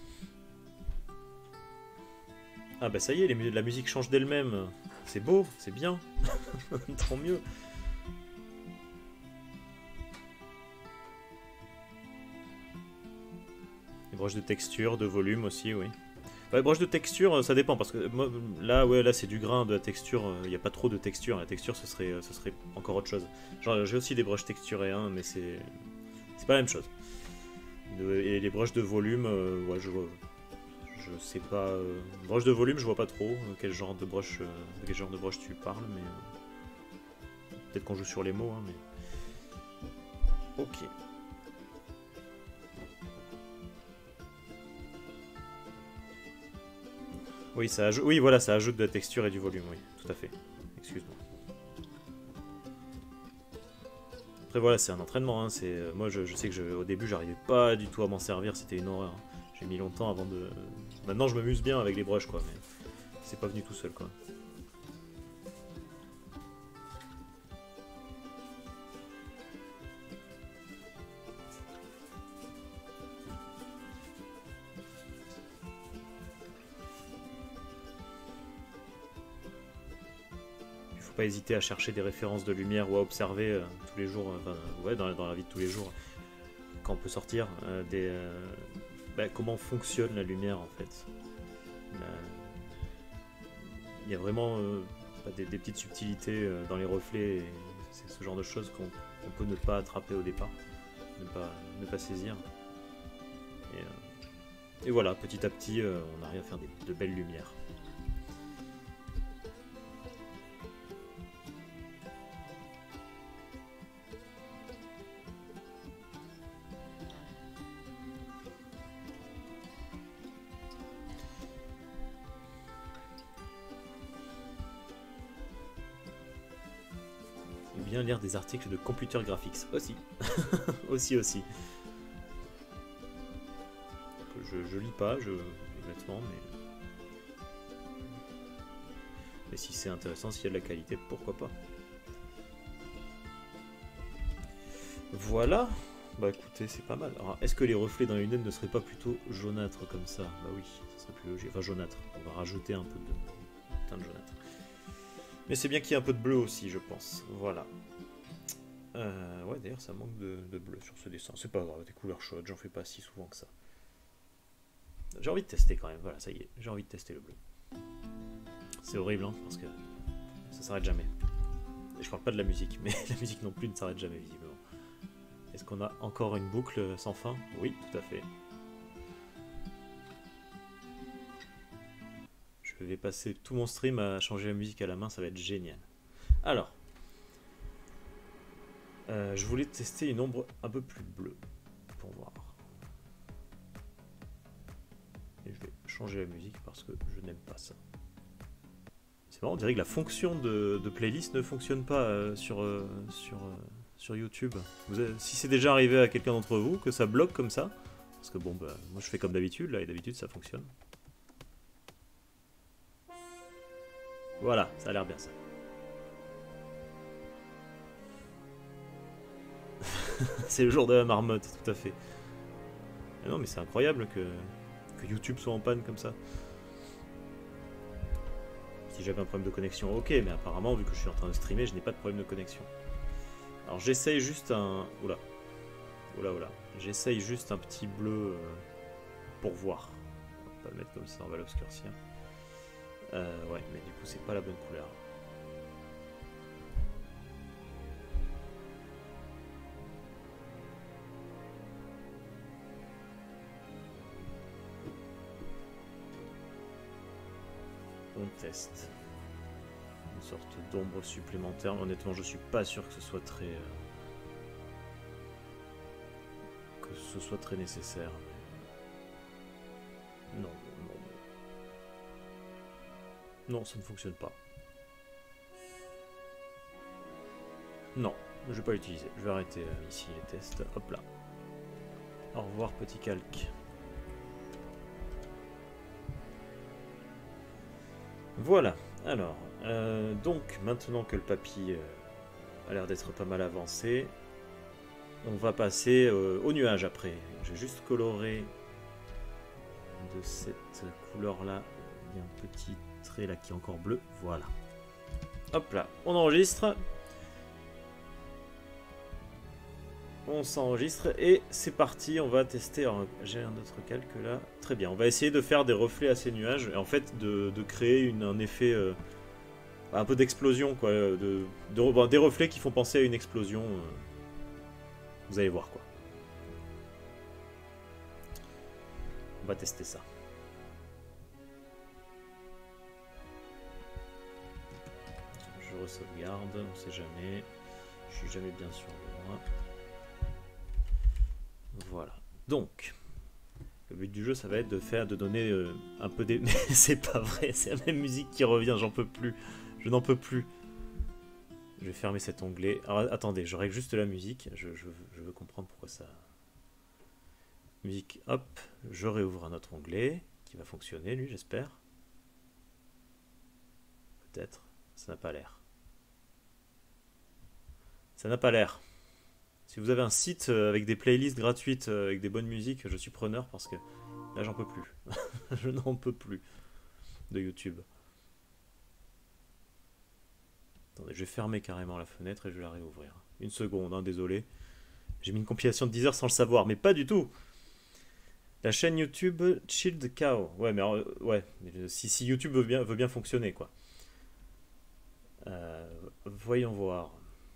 Ah bah ça y est, les, la musique change d'elle-même. C'est beau, c'est bien. Tant mieux. Les broches de texture, de volume aussi, oui. Ouais, broche de texture, ça dépend parce que moi, là, ouais, là c'est du grain, de la texture. Il n'y a pas trop de texture. La texture, ce serait, ce serait encore autre chose. Genre, j'ai aussi des brushes texturées, hein, mais c'est, c'est pas la même chose. De, et les brushes de volume, euh, ouais, je vois, je sais pas. Euh, broche de volume, je vois pas trop euh, quel genre de broche, euh, de quel genre de broche tu parles, mais euh, peut-être qu'on joue sur les mots, hein, mais ok. Oui, ça ajoute, oui, voilà, ça ajoute de la texture et du volume, oui, tout à fait. Excuse-moi. Après voilà, c'est un entraînement. Hein, c'est moi, je, je sais que je, au début, j'arrivais pas du tout à m'en servir, c'était une horreur. Hein. J'ai mis longtemps avant de. Maintenant, je m'amuse bien avec les brushes, quoi, mais c'est pas venu tout seul, quoi. Pas hésiter à chercher des références de lumière ou à observer euh, tous les jours, enfin, ouais, dans, dans la vie de tous les jours, quand on peut sortir, euh, des, euh, bah, comment fonctionne la lumière en fait. Il y a vraiment euh, des, des petites subtilités euh, dans les reflets, c'est ce genre de choses qu'on qu peut ne pas attraper au départ, ne pas, ne pas saisir. Et, euh, et voilà, petit à petit, euh, on arrive à faire des, de belles lumières. bien lire des articles de Computer Graphics. Aussi. aussi, aussi. Je, je lis pas, je, honnêtement, mais... Mais si c'est intéressant, s'il y a de la qualité, pourquoi pas. Voilà. Bah écoutez, c'est pas mal. Alors, est-ce que les reflets dans les lunettes ne seraient pas plutôt jaunâtres comme ça? Bah oui, ça serait plus logique. Enfin, jaunâtre. On va rajouter un peu de teinte jaunâtre. Mais c'est bien qu'il y ait un peu de bleu aussi, je pense. Voilà. Euh, ouais, d'ailleurs, ça manque de, de bleu sur ce dessin. C'est pas grave, des couleurs chaudes, j'en fais pas si souvent que ça. J'ai envie de tester quand même. Voilà, ça y est, j'ai envie de tester le bleu. C'est horrible, hein, parce que ça s'arrête jamais. Et je parle pas de la musique, mais la musique non plus ne s'arrête jamais, visiblement. Est-ce qu'on a encore une boucle sans fin? Oui, tout à fait. Je vais passer tout mon stream à changer la musique à la main, ça va être génial. Alors, euh, je voulais tester une ombre un peu plus bleue, pour voir. Et je vais changer la musique parce que je n'aime pas ça. C'est marrant, on dirait que la fonction de, de playlist ne fonctionne pas euh, sur, euh, sur, euh, sur YouTube. Vous avez, si c'est déjà arrivé à quelqu'un d'entre vous, que ça bloque comme ça, parce que bon, bah, moi je fais comme d'habitude, là, et d'habitude ça fonctionne. Voilà, ça a l'air bien ça. C'est le jour de la marmotte, tout à fait. Et non, mais c'est incroyable que, que YouTube soit en panne comme ça. Si j'avais un problème de connexion, ok, mais apparemment, vu que je suis en train de streamer, je n'ai pas de problème de connexion. Alors j'essaye juste un... Oula. Oula, oula. J'essaye juste un petit bleu euh, pour voir. On va pas le mettre comme ça, on va l'obscurcir. Euh, ouais, mais du coup, c'est pas la bonne couleur. On teste. Une sorte d'ombre supplémentaire. Honnêtement, je suis pas sûr que ce soit très... Euh, que ce soit très nécessaire. Non, non, non. Non, ça ne fonctionne pas. Non, je vais pas l'utiliser. Je vais arrêter euh, ici les tests. Hop là. Au revoir, petit calque. Voilà, alors, euh, donc maintenant que le papy euh, a l'air d'être pas mal avancé, on va passer euh, au nuage après. Je vais juste colorer de cette couleur-là. Il y a un petit trait là qui est encore bleu, voilà. Hop là, on enregistre. On s'enregistre et c'est parti, on va tester. J'ai un autre calque là. Très bien, on va essayer de faire des reflets à ces nuages et en fait de, de créer une, un effet euh, un peu d'explosion, quoi. De, de, bon, des reflets qui font penser à une explosion. Euh, vous allez voir quoi. On va tester ça. Je re-sauvegarde, on sait jamais. Je suis jamais bien sûr de moi. Voilà. Donc, le but du jeu, ça va être de faire, de donner euh, un peu des... Mais c'est pas vrai, c'est la même musique qui revient, j'en peux plus. Je n'en peux plus. Je vais fermer cet onglet. Alors, attendez, je règle juste la musique. Je, je, je veux comprendre pourquoi ça... Musique, hop. Je réouvre un autre onglet qui va fonctionner, lui, j'espère. Peut-être. Ça n'a pas l'air. Ça n'a pas l'air. Si vous avez un site avec des playlists gratuites, avec des bonnes musiques, je suis preneur parce que là j'en peux plus. Je n'en peux plus de YouTube. Attendez, je vais fermer carrément la fenêtre et je vais la réouvrir. Une seconde, hein, désolé. J'ai mis une compilation de dix heures sans le savoir, mais pas du tout. La chaîne YouTube Chilled Cow. Ouais, mais euh, ouais, si, si YouTube veut bien, veut bien fonctionner, quoi. Euh, voyons voir.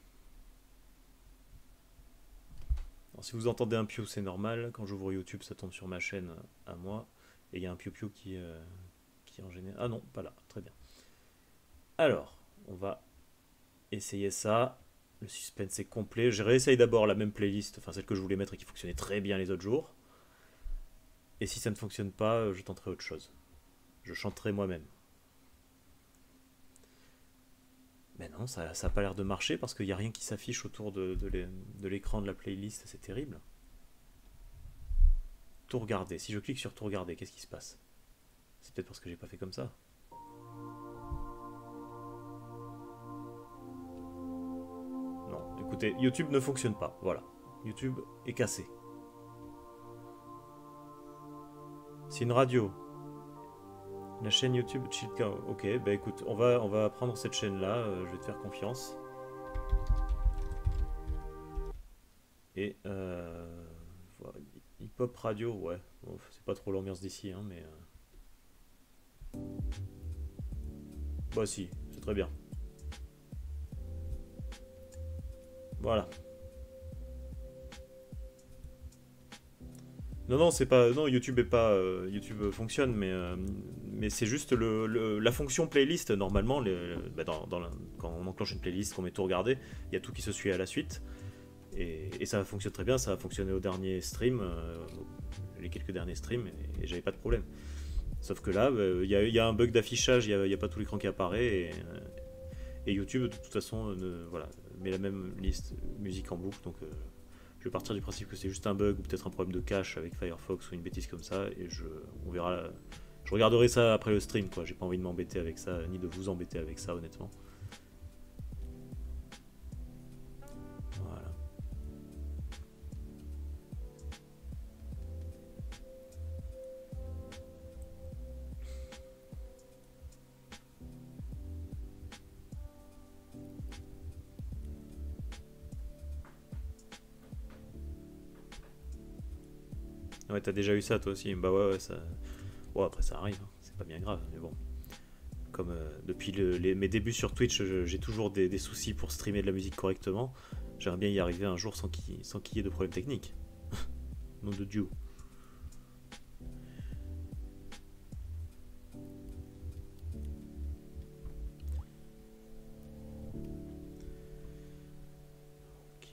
Alors, si vous entendez un piou, c'est normal. Quand j'ouvre YouTube, ça tombe sur ma chaîne à moi. Et il y a un piou-piou qui, euh, qui en général... Ah non, pas là. Très bien. Alors, on va essayer ça. Le suspense est complet. Je réessaye d'abord la même playlist, enfin celle que je voulais mettre et qui fonctionnait très bien les autres jours. Et si ça ne fonctionne pas, je tenterai autre chose. Je chanterai moi-même. Mais non, ça n'a pas l'air de marcher parce qu'il n'y a rien qui s'affiche autour de, de l'écran de la playlist, c'est terrible. Tout regarder, si je clique sur tout regarder, qu'est-ce qui se passe? C'est peut-être parce que j'ai pas fait comme ça. Non, écoutez, YouTube ne fonctionne pas, voilà. YouTube est cassé. C'est une radio. La chaîne YouTube Chilka. Ok, bah écoute, on va, on va prendre cette chaîne-là, euh, je vais te faire confiance. Et euh, voilà, hip-hop radio, ouais. Bon, c'est pas trop l'ambiance d'ici, hein, mais... Euh... Bah si, c'est très bien. Voilà. Non, non, c'est pas. Non, YouTube est pas. euh, YouTube fonctionne, mais, euh, mais c'est juste le, le- la fonction playlist. Normalement, les- bah, dans, dans la- quand on enclenche une playlist, qu'on met tout regarder, il y a tout qui se suit à la suite. Et, et ça fonctionne très bien. Ça a fonctionné au dernier stream, euh, les quelques derniers streams, et, et j'avais pas de problème. Sauf que là, euh, il y, a, il y a un bug d'affichage, il n'y a, a pas tout l'écran qui apparaît, et, euh, et YouTube, de toute façon, ne, voilà, met la même liste musique en boucle, donc. euh, Je vais partir du principe que c'est juste un bug ou peut-être un problème de cache avec Firefox ou une bêtise comme ça, et je, on verra. Je regarderai ça après le stream, quoi. J'ai pas envie de m'embêter avec ça, ni de vous embêter avec ça, honnêtement. Voilà. Ouais, t'as déjà eu ça toi aussi. Bah ouais, ouais, ça. Bon, après ça arrive, hein. C'est pas bien grave, mais bon. Comme euh, depuis le- les- mes débuts sur Twitch, je- j'ai toujours des, des soucis pour streamer de la musique correctement. J'aimerais bien y arriver un jour sans qu'il sans qu'il y ait de problème technique. Nom de Dieu. Ok.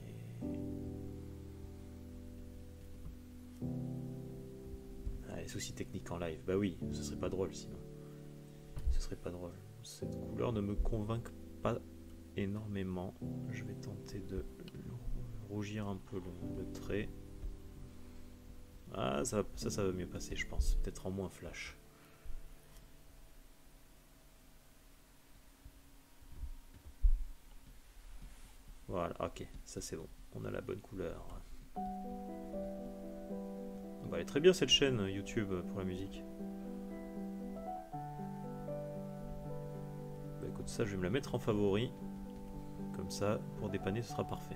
Ah, les soucis techniques en live. Bah oui, ce serait pas drôle sinon. Ce serait pas drôle. Cette couleur ne me convainc pas énormément. Je vais tenter de rougir un peu le, le trait. Ah, ça, ça, ça va mieux passer, je pense. Peut-être en moins flash. Voilà, ok, ça c'est bon. On a la bonne couleur. Bah, elle est très bien cette chaîne YouTube pour la musique. Bah écoute, ça je vais me la mettre en favori. Comme ça, pour dépanner, ce sera parfait.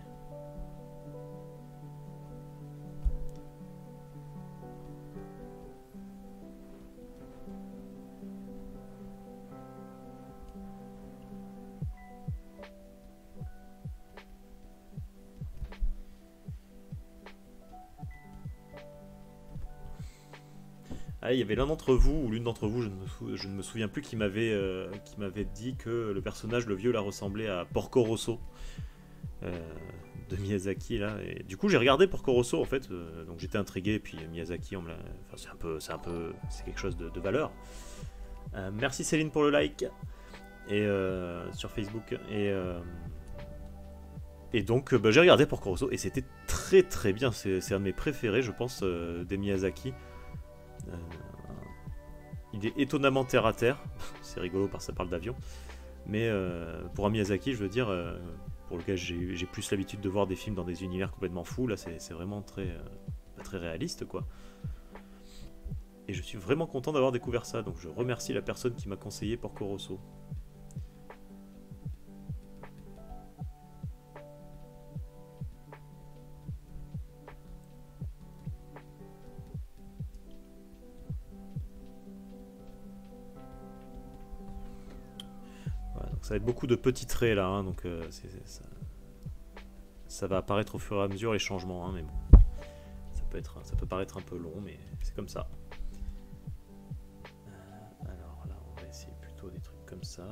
Ah, il y avait l'un d'entre vous, ou l'une d'entre vous, je ne me, sou- je ne me souviens plus, qui m'avait euh, qui m'avait dit que le personnage, le vieux, là, ressemblait à Porco Rosso euh, de Miyazaki, là. Et du coup, j'ai regardé Porco Rosso, en fait, euh, donc j'étais intrigué, et puis Miyazaki, on me l'a... Enfin, c'est un peu... C'est un peu... C'est quelque chose de, de valeur. Euh, merci Céline pour le like, et euh, sur Facebook, et... euh, Et donc, euh, bah, j'ai regardé Porco Rosso, et c'était très très bien. C'est c'est un de mes préférés, je pense, euh, des Miyazaki. Euh, il est étonnamment terre à terre. C'est rigolo parce que ça parle d'avion. Mais euh, pour un Miyazaki, je veux dire, euh, pour lequel j'ai j'ai plus l'habitude de voir des films dans des univers complètement fous, là c'est c'est vraiment très, euh, pas très réaliste, quoi. Et je suis vraiment content d'avoir découvert ça. Donc je remercie la personne qui m'a conseillé Porco Rosso. Voilà, donc ça va être beaucoup de petits traits là, hein, donc euh, c'est- c'est- ça, ça va apparaître au fur et à mesure les changements, hein, mais bon, ça peut, être, ça peut paraître un peu long, mais c'est comme ça. Euh, alors là, on va essayer plutôt des trucs comme ça.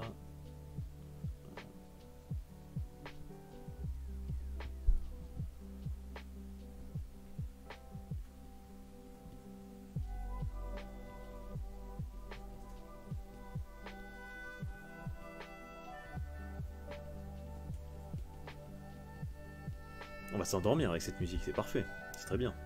On va s'endormir avec cette musique, c'est parfait. C'est très bien.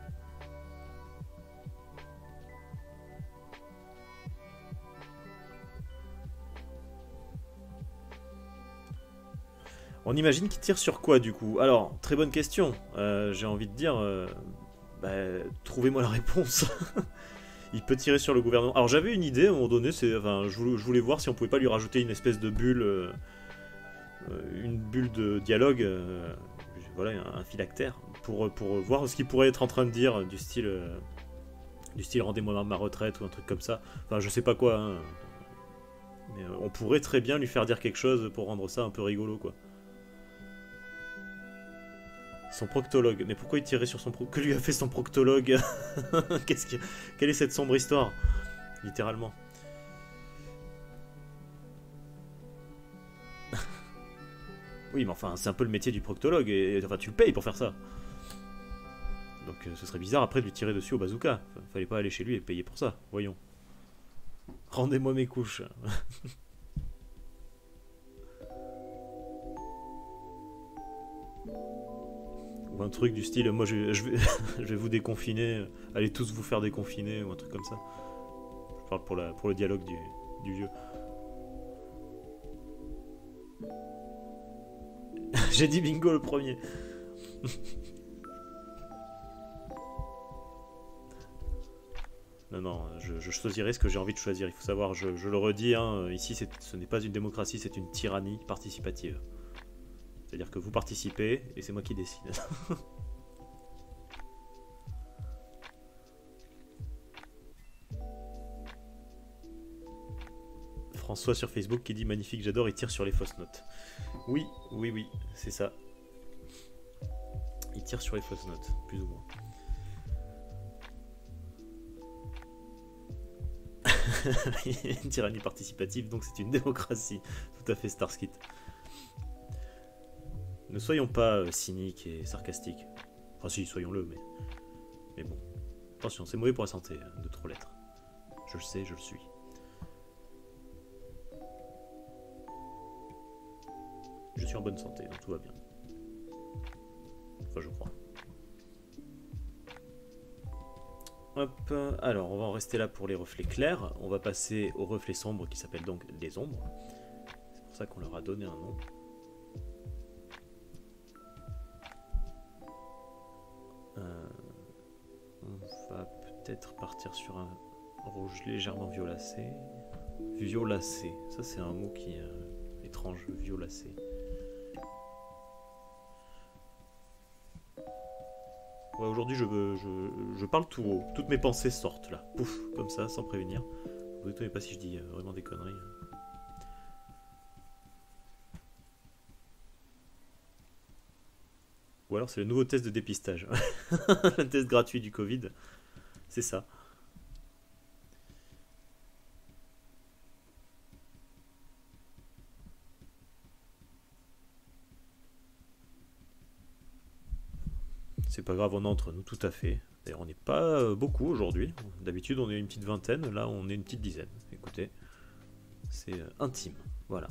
On imagine qu'il tire sur quoi du coup? Alors, très bonne question. Euh, J'ai envie de dire... Euh, bah, trouvez-moi la réponse. Il peut tirer sur le gouvernement. Alors j'avais une idée à un moment donné, enfin, je, voulais, je voulais voir si on pouvait pas lui rajouter une espèce de bulle... Euh, une bulle de dialogue, euh, voilà, un, un phylactère, pour, pour voir ce qu'il pourrait être en train de dire, du style... Euh, du style rendez-moi ma retraite ou un truc comme ça. Enfin, je sais pas quoi, hein. Mais euh, on pourrait très bien lui faire dire quelque chose pour rendre ça un peu rigolo, quoi. Son proctologue. Mais pourquoi il tirait sur son pro... Que lui a fait son proctologue? Qu'est-ce qui... Quelle est cette sombre histoire? Littéralement. Oui, mais enfin, c'est un peu le métier du proctologue, et enfin, tu le payes pour faire ça. Donc euh, ce serait bizarre après de lui tirer dessus au bazooka. Fallait pas aller chez lui et payer pour ça, voyons. Rendez-moi mes couches. Ou un truc du style, moi je, je, vais, je vais vous déconfiner, allez tous vous faire déconfiner, ou un truc comme ça. Je parle pour, la, pour le dialogue du, du vieux. J'ai dit bingo le premier. Non, non, je, je choisirai ce que j'ai envie de choisir. Il faut savoir, je, je le redis, hein, ici ce n'est pas une démocratie, c'est une tyrannie participative. C'est-à-dire que vous participez et c'est moi qui décide. François sur Facebook qui dit magnifique, j'adore, il tire sur les fausses notes. Oui, oui, oui, c'est ça. Il tire sur les fausses notes, plus ou moins. Une tyrannie participative, donc c'est une démocratie. Tout à fait, Starskit. Ne soyons pas euh, cyniques et sarcastiques. Enfin si, soyons-le, mais... Mais bon. Attention, c'est mauvais pour la santé euh, de trop l'être. Je le sais, je le suis. Je suis en bonne santé, donc tout va bien. Enfin, je crois. Hop, alors on va en rester là pour les reflets clairs. On va passer aux reflets sombres qui s'appellent donc les ombres. C'est pour ça qu'on leur a donné un nom. Euh, on va peut-être partir sur un rouge légèrement violacé. Violacé, ça c'est un mot qui est euh, étrange, violacé. Ouais, aujourd'hui je, je, je parle tout haut, toutes mes pensées sortent là, pouf, comme ça, sans prévenir. Vous étonnez pas si je dis euh, vraiment des conneries. Ou alors c'est le nouveau test de dépistage. Le test gratuit du Covid, c'est ça. C'est pas grave, on est entre nous, tout à fait. D'ailleurs, on n'est pas beaucoup aujourd'hui. D'habitude, on est une petite vingtaine. Là, on est une petite dizaine. Écoutez, c'est intime. Voilà.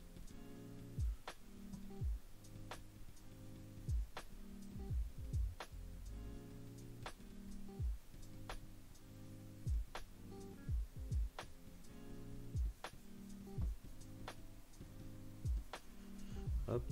Hop.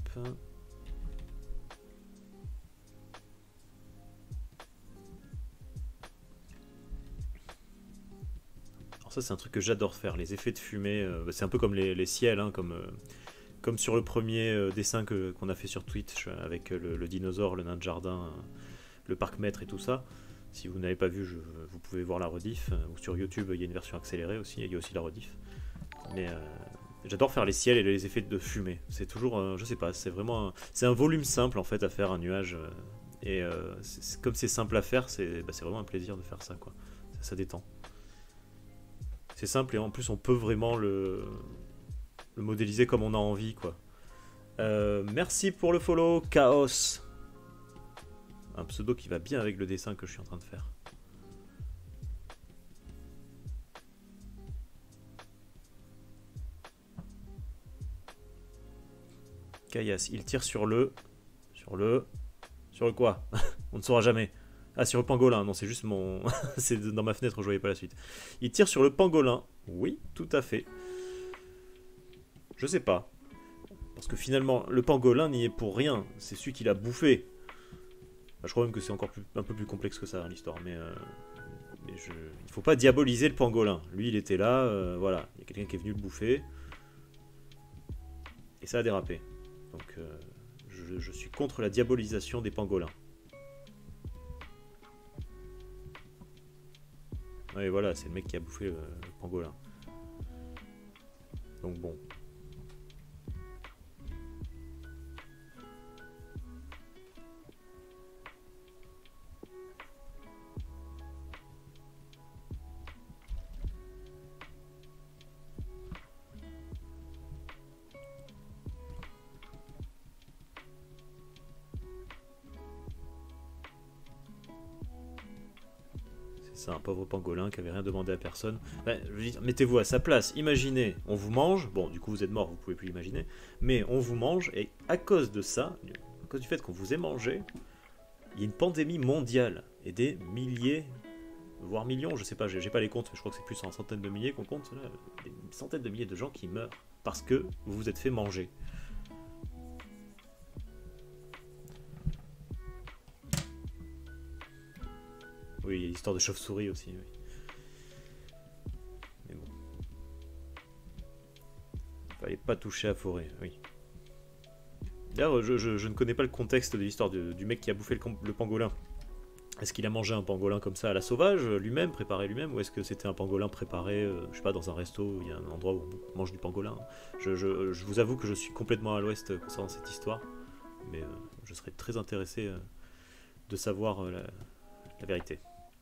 Alors ça c'est un truc que j'adore faire, les effets de fumée, euh, c'est un peu comme les, les ciels, hein, comme, euh, comme sur le premier euh, dessin que, qu'on a fait sur Twitch avec le, le dinosaure, le nain de jardin, euh, le parc maître et tout ça. Si vous n'avez pas vu, je, vous pouvez voir la rediff, euh, ou sur YouTube il y a une version accélérée aussi, il y a aussi la rediff. Mais euh, j'adore faire les ciels et les effets de fumée, c'est toujours, euh, je sais pas, c'est vraiment, un, c'est un volume simple en fait à faire un nuage, euh, et euh, c'est, comme c'est simple à faire, c'est, bah, c'est vraiment un plaisir de faire ça, quoi. Ça, ça détend. C'est simple et en plus on peut vraiment le, le modéliser comme on a envie, quoi. Euh, merci pour le follow, Chaos. Un pseudo qui va bien avec le dessin que je suis en train de faire. Kayas, il tire sur le, sur le, Sur le quoi? On ne saura jamais. Ah, sur le pangolin. Non, c'est juste mon... c'est dans ma fenêtre, je voyais pas la suite. Il tire sur le pangolin. Oui, tout à fait. Je sais pas. Parce que finalement, le pangolin n'y est pour rien. C'est celui qui l'a bouffé. Bah, je crois même que c'est encore plus, un peu plus complexe que ça, hein, l'histoire. Mais, euh, mais je... il faut pas diaboliser le pangolin. Lui, il était là, euh, voilà. Il y a quelqu'un qui est venu le bouffer. Et ça a dérapé. Donc, euh, je, je suis contre la diabolisation des pangolins. Ouais, voilà, c'est le mec qui a bouffé le, le pangolin. Donc bon. C'est un pauvre pangolin qui avait rien demandé à personne. Ben, je veux dire, mettez-vous à sa place. Imaginez, on vous mange. Bon, du coup, vous êtes mort, vous pouvez plus l'imaginer. Mais on vous mange, et à cause de ça, à cause du fait qu'on vous ait mangé, il y a une pandémie mondiale. Et des milliers, voire millions, je sais pas, j'ai pas les comptes, mais je crois que c'est plus en centaines de milliers qu'on compte. Là, des centaines de milliers de gens qui meurent parce que vous vous êtes fait manger. Oui, il y a l'histoire de chauve-souris aussi, oui. Mais bon. Fallait pas toucher à forêt, oui. D'ailleurs, je, je, je ne connais pas le contexte de l'histoire du mec qui a bouffé le, le pangolin. Est-ce qu'il a mangé un pangolin comme ça à la sauvage, lui-même, préparé lui-même, ou est-ce que c'était un pangolin préparé, euh, je sais pas, dans un resto, où il y a un endroit où on mange du pangolin. je, je, je vous avoue que je suis complètement à l'ouest concernant cette histoire, mais euh, je serais très intéressé euh, de savoir euh, la, la vérité.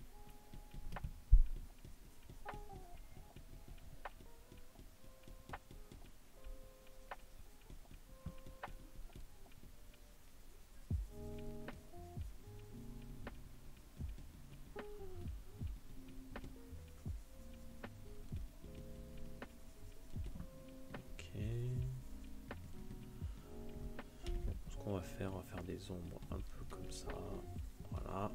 On va faire, on va faire des ombres un peu comme ça, voilà.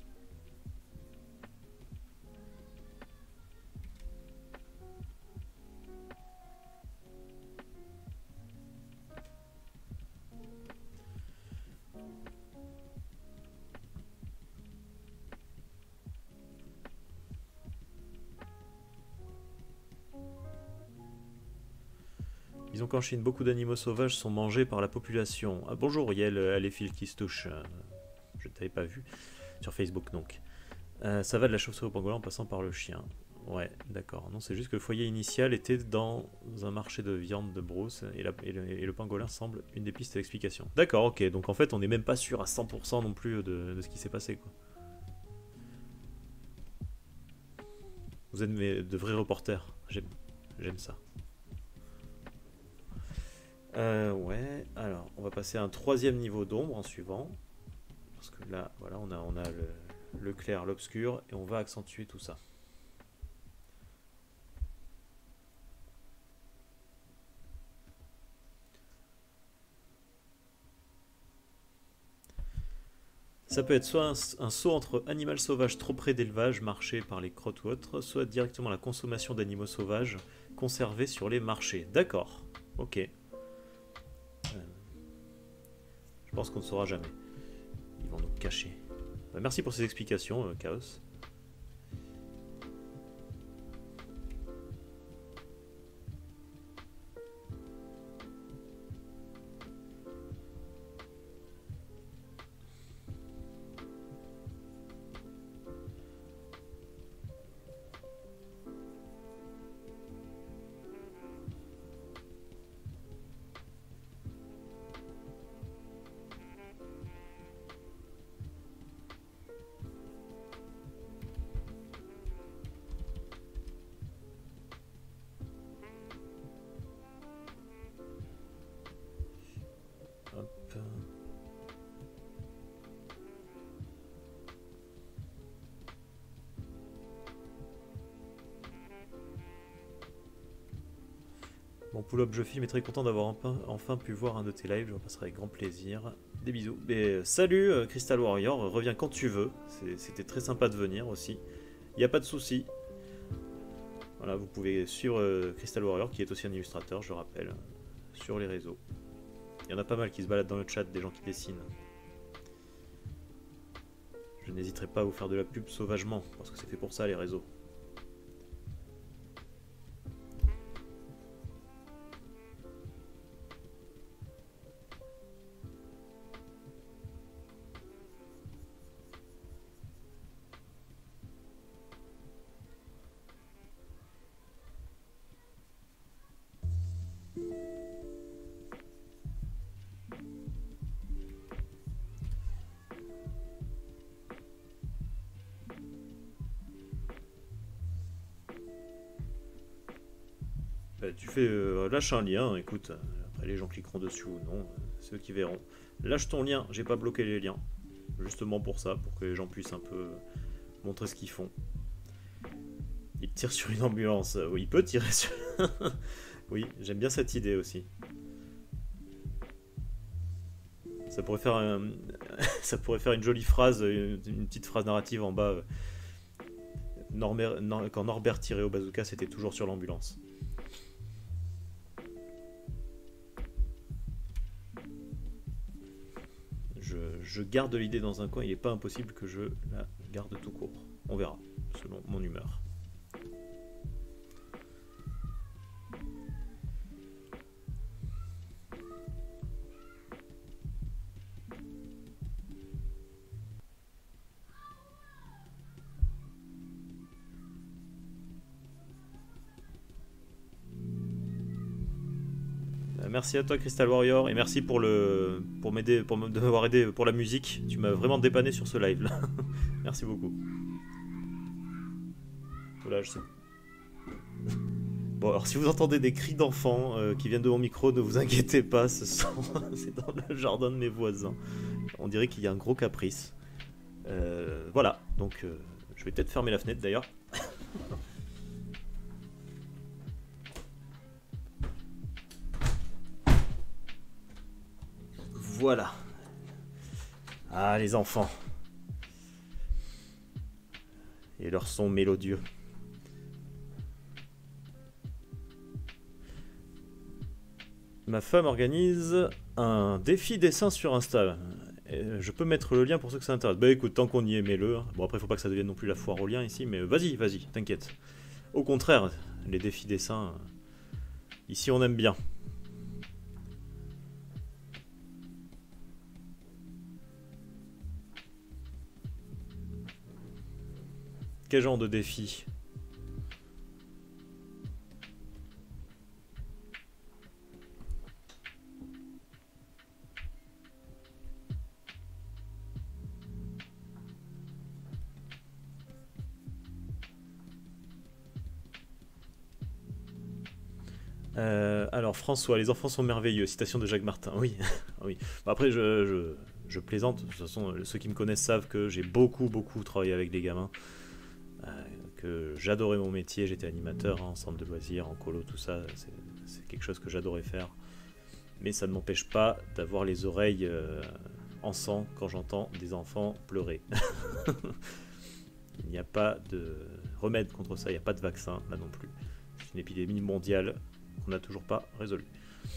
Disons qu'en Chine, beaucoup d'animaux sauvages sont mangés par la population. Ah, bonjour Yel, euh, les fils qui se touchent. Euh, je ne t'avais pas vu. Sur Facebook donc. Euh, ça va de la chauve-souris au pangolin en passant par le chien. Ouais, d'accord. Non, c'est juste que le foyer initial était dans un marché de viande de brousse et, la, et, le, et le pangolin semble une des pistes d'explication. D'accord, ok. Donc en fait, on n'est même pas sûr à cent pour cent non plus de, de ce qui s'est passé, quoi. Vous êtes mes, de vrais reporters. J'aime, j'aime ça. Euh, ouais, alors on va passer à un troisième niveau d'ombre en suivant. Parce que là, voilà, on a, on a le, le clair, l'obscur, et on va accentuer tout ça. Ça peut être soit un, un saut entre animal sauvage trop près d'élevage, marché par les crottes ou autres, soit directement la consommation d'animaux sauvages conservés sur les marchés. D'accord, ok. Euh, je pense qu'on ne saura jamais. Ils vont nous cacher. Bah, merci pour ces explications, euh, Chaos. Bon, Pull-Up, je filme est très content d'avoir enfin, enfin pu voir un de tes lives, je repasserai avec grand plaisir. Des bisous. Et salut euh, Crystal Warrior, reviens quand tu veux. C'était très sympa de venir aussi. Il n'y a pas de souci. Voilà, vous pouvez suivre euh, Crystal Warrior qui est aussi un illustrateur, je le rappelle, sur les réseaux. Il y en a pas mal qui se baladent dans le chat, des gens qui dessinent. Je n'hésiterai pas à vous faire de la pub sauvagement, parce que c'est fait pour ça les réseaux. Bah, tu fais euh, lâche un lien, écoute, après les gens cliqueront dessus ou non, c'est eux qui verront. Lâche ton lien, j'ai pas bloqué les liens, justement pour ça, pour que les gens puissent un peu montrer ce qu'ils font. Il tire sur une ambulance, oui, il peut tirer sur... Oui, j'aime bien cette idée aussi. Ça pourrait faire un... ça pourrait faire une jolie phrase, une, une petite phrase narrative en bas. Norbert, Nor... Quand Norbert tirait au bazooka, c'était toujours sur l'ambulance. Je, je garde l'idée dans un coin, il n'est pas impossible que je la garde tout court. On verra, selon mon humeur. Merci à toi Crystal Warrior et merci pour le pour m'aider pour m'avoir aidé pour la musique. Tu m'as vraiment dépanné sur ce live là. Merci beaucoup. Voilà, je sais. Bon alors si vous entendez des cris d'enfants euh, qui viennent de mon micro, ne vous inquiétez pas, ce sont c'est dans le jardin de mes voisins. On dirait qu'il y a un gros caprice. Euh, voilà, donc euh, je vais peut-être fermer la fenêtre d'ailleurs. Voilà. Ah, les enfants. Et leur son mélodieux. Ma femme organise un défi dessin sur Insta. Et je peux mettre le lien pour ceux que ça intéresse. Bah écoute, tant qu'on y est, mets-le. Bon après, faut pas que ça devienne non plus la foire aux liens ici, mais vas-y, vas-y, t'inquiète. Au contraire, les défis dessins, ici on aime bien. Quel genre de défi? Euh, alors François, les enfants sont merveilleux, citation de Jacques Martin. Oui, oui. Bon, après je, je, je plaisante. De toute façon, ceux qui me connaissent savent que j'ai beaucoup beaucoup travaillé avec des gamins. Euh, que j'adorais mon métier, j'étais animateur hein, en centre de loisirs, en colo, tout ça, c'est quelque chose que j'adorais faire. Mais ça ne m'empêche pas d'avoir les oreilles euh, en sang quand j'entends des enfants pleurer. Il n'y a pas de remède contre ça, il n'y a pas de vaccin là non plus. C'est une épidémie mondiale qu'on n'a toujours pas résolue.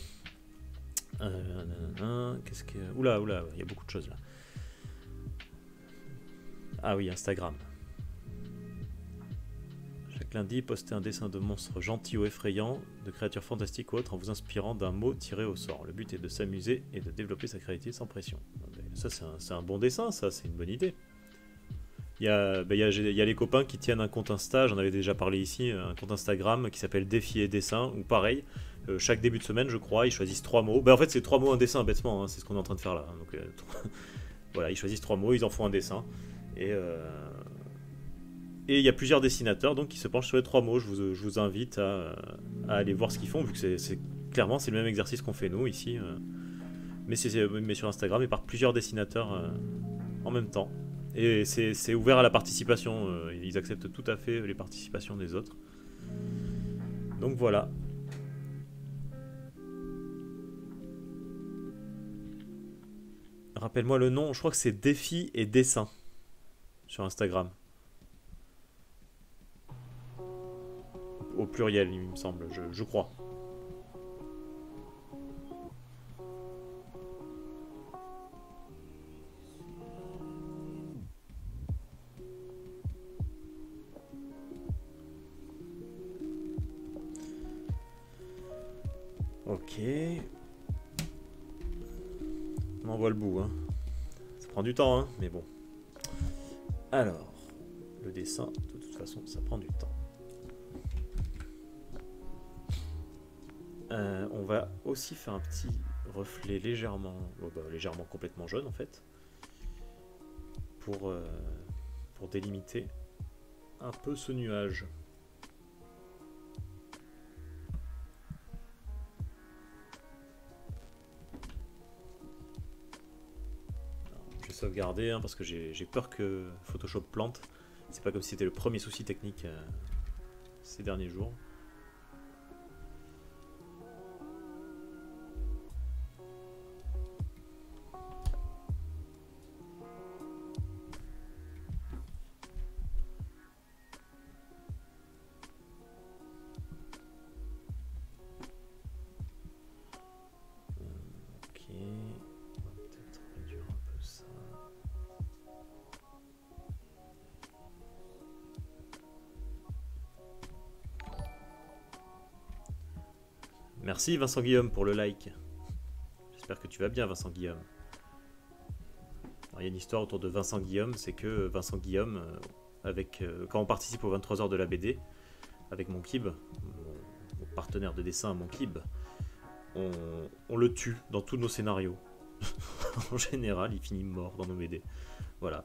Euh, Qu'est-ce que... Oula, oula, il y a beaucoup de choses là. Ah oui, Instagram. Chaque lundi, postez un dessin de monstre gentil ou effrayant, de créatures fantastiques ou autres, en vous inspirant d'un mot tiré au sort. Le but est de s'amuser et de développer sa créativité sans pression. Ça, c'est un, un bon dessin, ça, c'est une bonne idée. Il y, a, bah, il, y a, il y a les copains qui tiennent un compte Insta, j'en avais déjà parlé ici, un compte Instagram qui s'appelle Défi et Dessin, où pareil, euh, chaque début de semaine, je crois, ils choisissent trois mots. Bah, en fait, c'est trois mots, un dessin, bêtement, hein, c'est ce qu'on est en train de faire là. Donc, euh, voilà, ils choisissent trois mots, ils en font un dessin. Et... Euh, Et il y a plusieurs dessinateurs donc, qui se penchent sur les trois mots. Je vous, je vous invite à, à aller voir ce qu'ils font, vu que c'est clairement c'est le même exercice qu'on fait nous ici. Euh, mais, mais sur Instagram et par plusieurs dessinateurs euh, en même temps. Et c'est ouvert à la participation. Euh, ils acceptent tout à fait les participations des autres. Donc voilà. Rappelle-moi le nom, je crois que c'est Défi et Dessin sur Instagram. Au pluriel, il me semble, je, je crois. Ok. On en voit le bout, hein. Ça prend du temps, hein, mais bon. Alors, le dessin, de toute façon, ça prend du temps. Euh, on va aussi faire un petit reflet légèrement, oh bah, légèrement complètement jaune en fait, pour, euh, pour délimiter un peu ce nuage. Je vais sauvegarder hein, parce que j'ai peur que Photoshop plante. C'est pas comme si c'était le premier souci technique euh, ces derniers jours. Merci Vincent Guillaume pour le like. J'espère que tu vas bien Vincent Guillaume. Alors, il y a une histoire autour de Vincent Guillaume, c'est que Vincent Guillaume, avec, euh, quand on participe aux vingt-trois heures de la B D, avec mon Kib, mon, mon partenaire de dessin mon Kib, on, on le tue dans tous nos scénarios. En général, il finit mort dans nos B D. Voilà.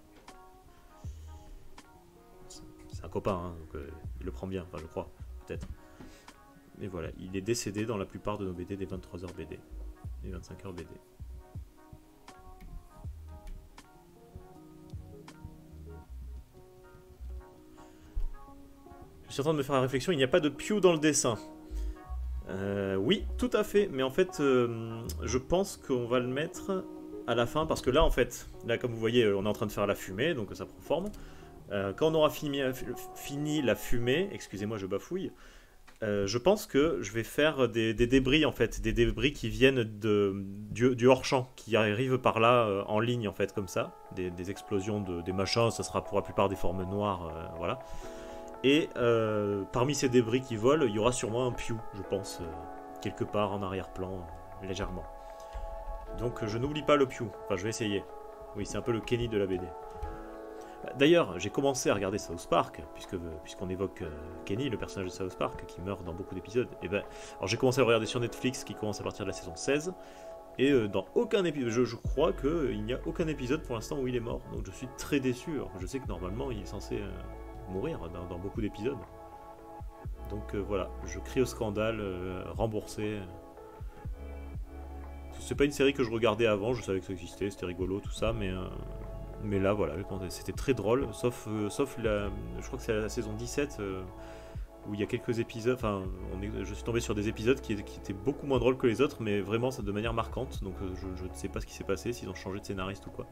C'est un copain, hein, donc euh, il le prend bien, enfin je crois, peut-être. Mais voilà, il est décédé dans la plupart de nos B D des vingt-trois heures B D, des vingt-cinq heures B D. Je suis en train de me faire la réflexion, il n'y a pas de Pew dans le dessin. Euh, oui, tout à fait, mais en fait, euh, je pense qu'on va le mettre à la fin, parce que là, en fait, là, comme vous voyez, on est en train de faire la fumée, donc ça prend forme. Euh, quand on aura fini, fini la fumée, excusez-moi, je bafouille, euh, je pense que je vais faire des, des débris, en fait, des débris qui viennent de, du, du hors-champ, qui arrivent par là, euh, en ligne, en fait, comme ça, des, des explosions, de, des machins, ça sera pour la plupart des formes noires, euh, voilà. Et euh, parmi ces débris qui volent, il y aura sûrement un Pew, je pense, euh, quelque part en arrière-plan, euh, légèrement. Donc je n'oublie pas le Pew, enfin je vais essayer. Oui, c'est un peu le Kenny de la B D. D'ailleurs, j'ai commencé à regarder South Park, puisque puisqu'on évoque euh, Kenny, le personnage de South Park, qui meurt dans beaucoup d'épisodes. Et ben, alors j'ai commencé à le regarder sur Netflix, qui commence à partir de la saison seize, et euh, dans aucun épisode, je, je crois qu'il n'y a aucun épisode pour l'instant où il est mort. Donc je suis très déçu. Alors, je sais que normalement il est censé... Euh, mourir dans, dans beaucoup d'épisodes. Donc euh, voilà, je crie au scandale, euh, remboursé. C'est pas une série que je regardais avant, je savais que ça existait, c'était rigolo, tout ça, mais, euh, mais là voilà, c'était très drôle, sauf, euh, sauf la, je crois que c'est la saison dix-sept, euh, où il y a quelques épisodes, enfin, on est, je suis tombé sur des épisodes qui, qui étaient beaucoup moins drôles que les autres, mais vraiment de manière marquante, donc euh, je, je ne sais pas ce qui s'est passé, s'ils ont changé de scénariste ou quoi.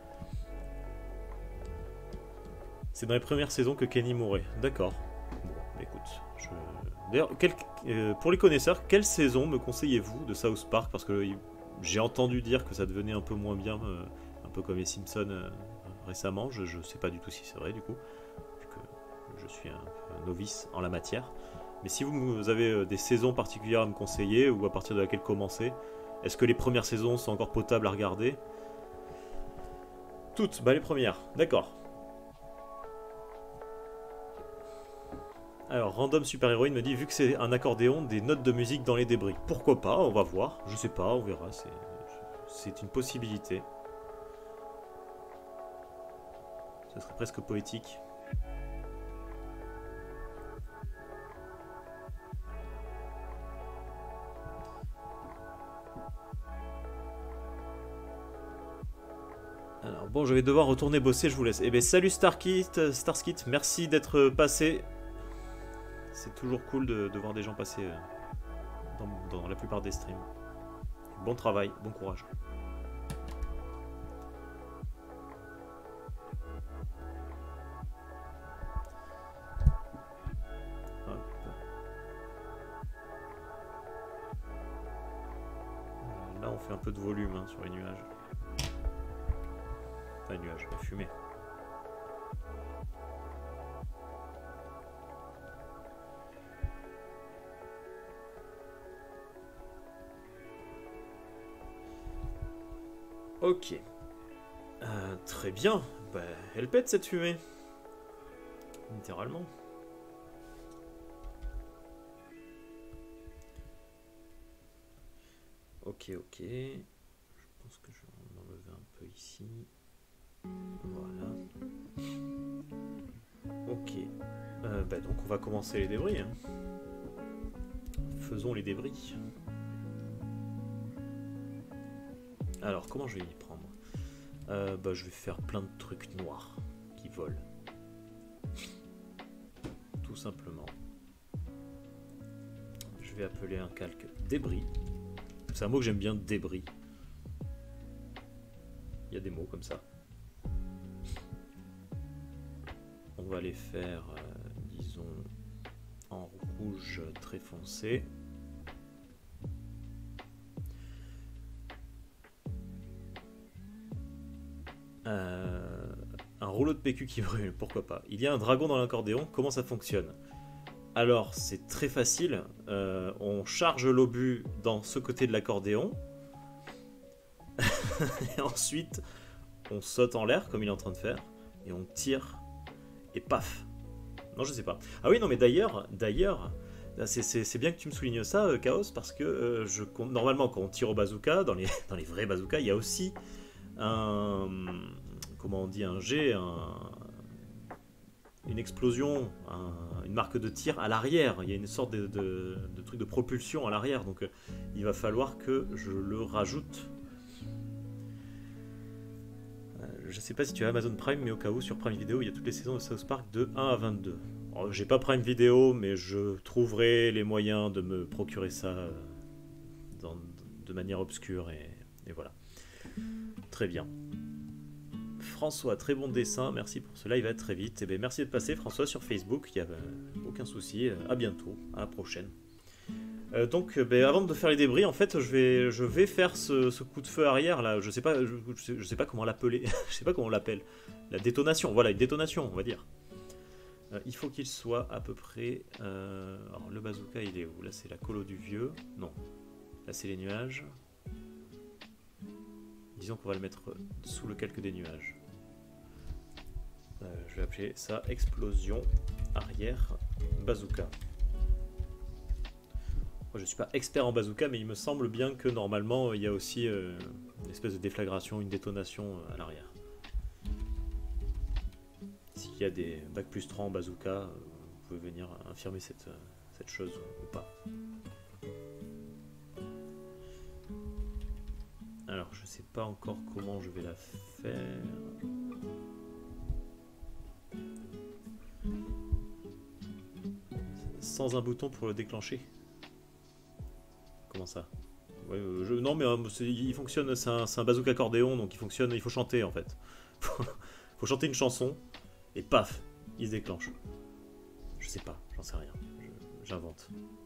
C'est dans les premières saisons que Kenny mourait. D'accord. Bon, bah écoute. Je... D'ailleurs, quel... euh, pour les connaisseurs, quelle saison me conseillez-vous de South Park? Parce que euh, j'ai entendu dire que ça devenait un peu moins bien, euh, un peu comme les Simpsons euh, récemment. Je ne sais pas du tout si c'est vrai du coup, vu que je suis un peu novice en la matière. Mais si vous avez euh, des saisons particulières à me conseiller ou à partir de laquelle commencer, est-ce que les premières saisons sont encore potables à regarder? Toutes, bah les premières. D'accord. Alors, Random Super Héroïne me dit, vu que c'est un accordéon, des notes de musique dans les débris. Pourquoi pas, on va voir. Je sais pas, on verra. C'est une possibilité. Ce serait presque poétique. Alors, bon, je vais devoir retourner bosser, je vous laisse. Eh bien, salut Starkit, Starskit, merci d'être passé. C'est toujours cool de, de voir des gens passer dans, dans la plupart des streams. Bon travail, bon courage. Là, on fait un peu de volume hein, sur les nuages. Pas les nuages, la fumée. Ok. Euh, très bien. Bah, elle pète cette fumée. Littéralement. Ok, ok. Je pense que je vais en enlever un peu ici. Voilà. Ok. Euh, bah donc on va commencer les débris. Hein. Faisons les débris. Alors, comment je vais y prendre euh, bah, je vais faire plein de trucs noirs qui volent. Tout simplement. Je vais appeler un calque débris. C'est un mot que j'aime bien, débris. Il y a des mots comme ça. On va les faire, euh, disons, en rouge très foncé. Euh, un rouleau de P Q qui brûle, pourquoi pas. Il y a un dragon dans l'accordéon, comment ça fonctionne? Alors, c'est très facile. Euh, on charge l'obus dans ce côté de l'accordéon. Et ensuite, on saute en l'air, comme il est en train de faire. Et on tire. Et paf. Non, je sais pas. Ah oui, non, mais d'ailleurs, d'ailleurs, c'est bien que tu me soulignes ça, euh, Chaos, parce que euh, je, normalement, quand on tire au bazooka, dans les, dans les vrais bazookas, il y a aussi un... Comment on dit? Un jet, un... une explosion, un, une marque de tir à l'arrière. Il y a une sorte de, de, de truc de propulsion à l'arrière. Donc, euh, il va falloir que je le rajoute. Euh, je sais pas si tu as Amazon Prime, mais au cas où, sur Prime Video, il y a toutes les saisons de South Park de un à vingt-deux. J'ai pas Prime Video, mais je trouverai les moyens de me procurer ça euh, dans, de manière obscure. Et, et voilà. Très bien. François, très bon dessin, merci pour ce live, va très vite. Et bien, merci de passer, François, sur Facebook, il n'y a euh, aucun souci. À bientôt, à la prochaine. Euh, donc, ben, avant de faire les débris, en fait, je vais, je vais faire ce, ce coup de feu arrière là. Je sais pas, je, je, sais, je sais pas comment l'appeler. Je sais pas comment on l'appelle. La détonation. Voilà, une détonation, on va dire. Euh, il faut qu'il soit à peu près. Euh, alors, le bazooka, il est où? Là, c'est la colo du vieux. Non. Là, c'est les nuages. Disons qu'on va le mettre sous le calque des nuages. Euh, je vais appeler ça explosion arrière bazooka. Moi, je ne suis pas expert en bazooka, mais il me semble bien que normalement il y a aussi euh, une espèce de déflagration, une détonation à l'arrière. S'il y a des bac plus trois en bazooka, vous pouvez venir infirmer cette, cette chose ou pas. Alors, je sais pas encore comment je vais la faire. Sans un bouton pour le déclencher. Comment ça? Ouais, euh, je, non mais euh, il fonctionne, c'est un, un bazooka accordéon, donc il fonctionne, il faut chanter en fait. Faut chanter une chanson, et paf, il se déclenche. Je sais pas, j'en sais rien, j'invente.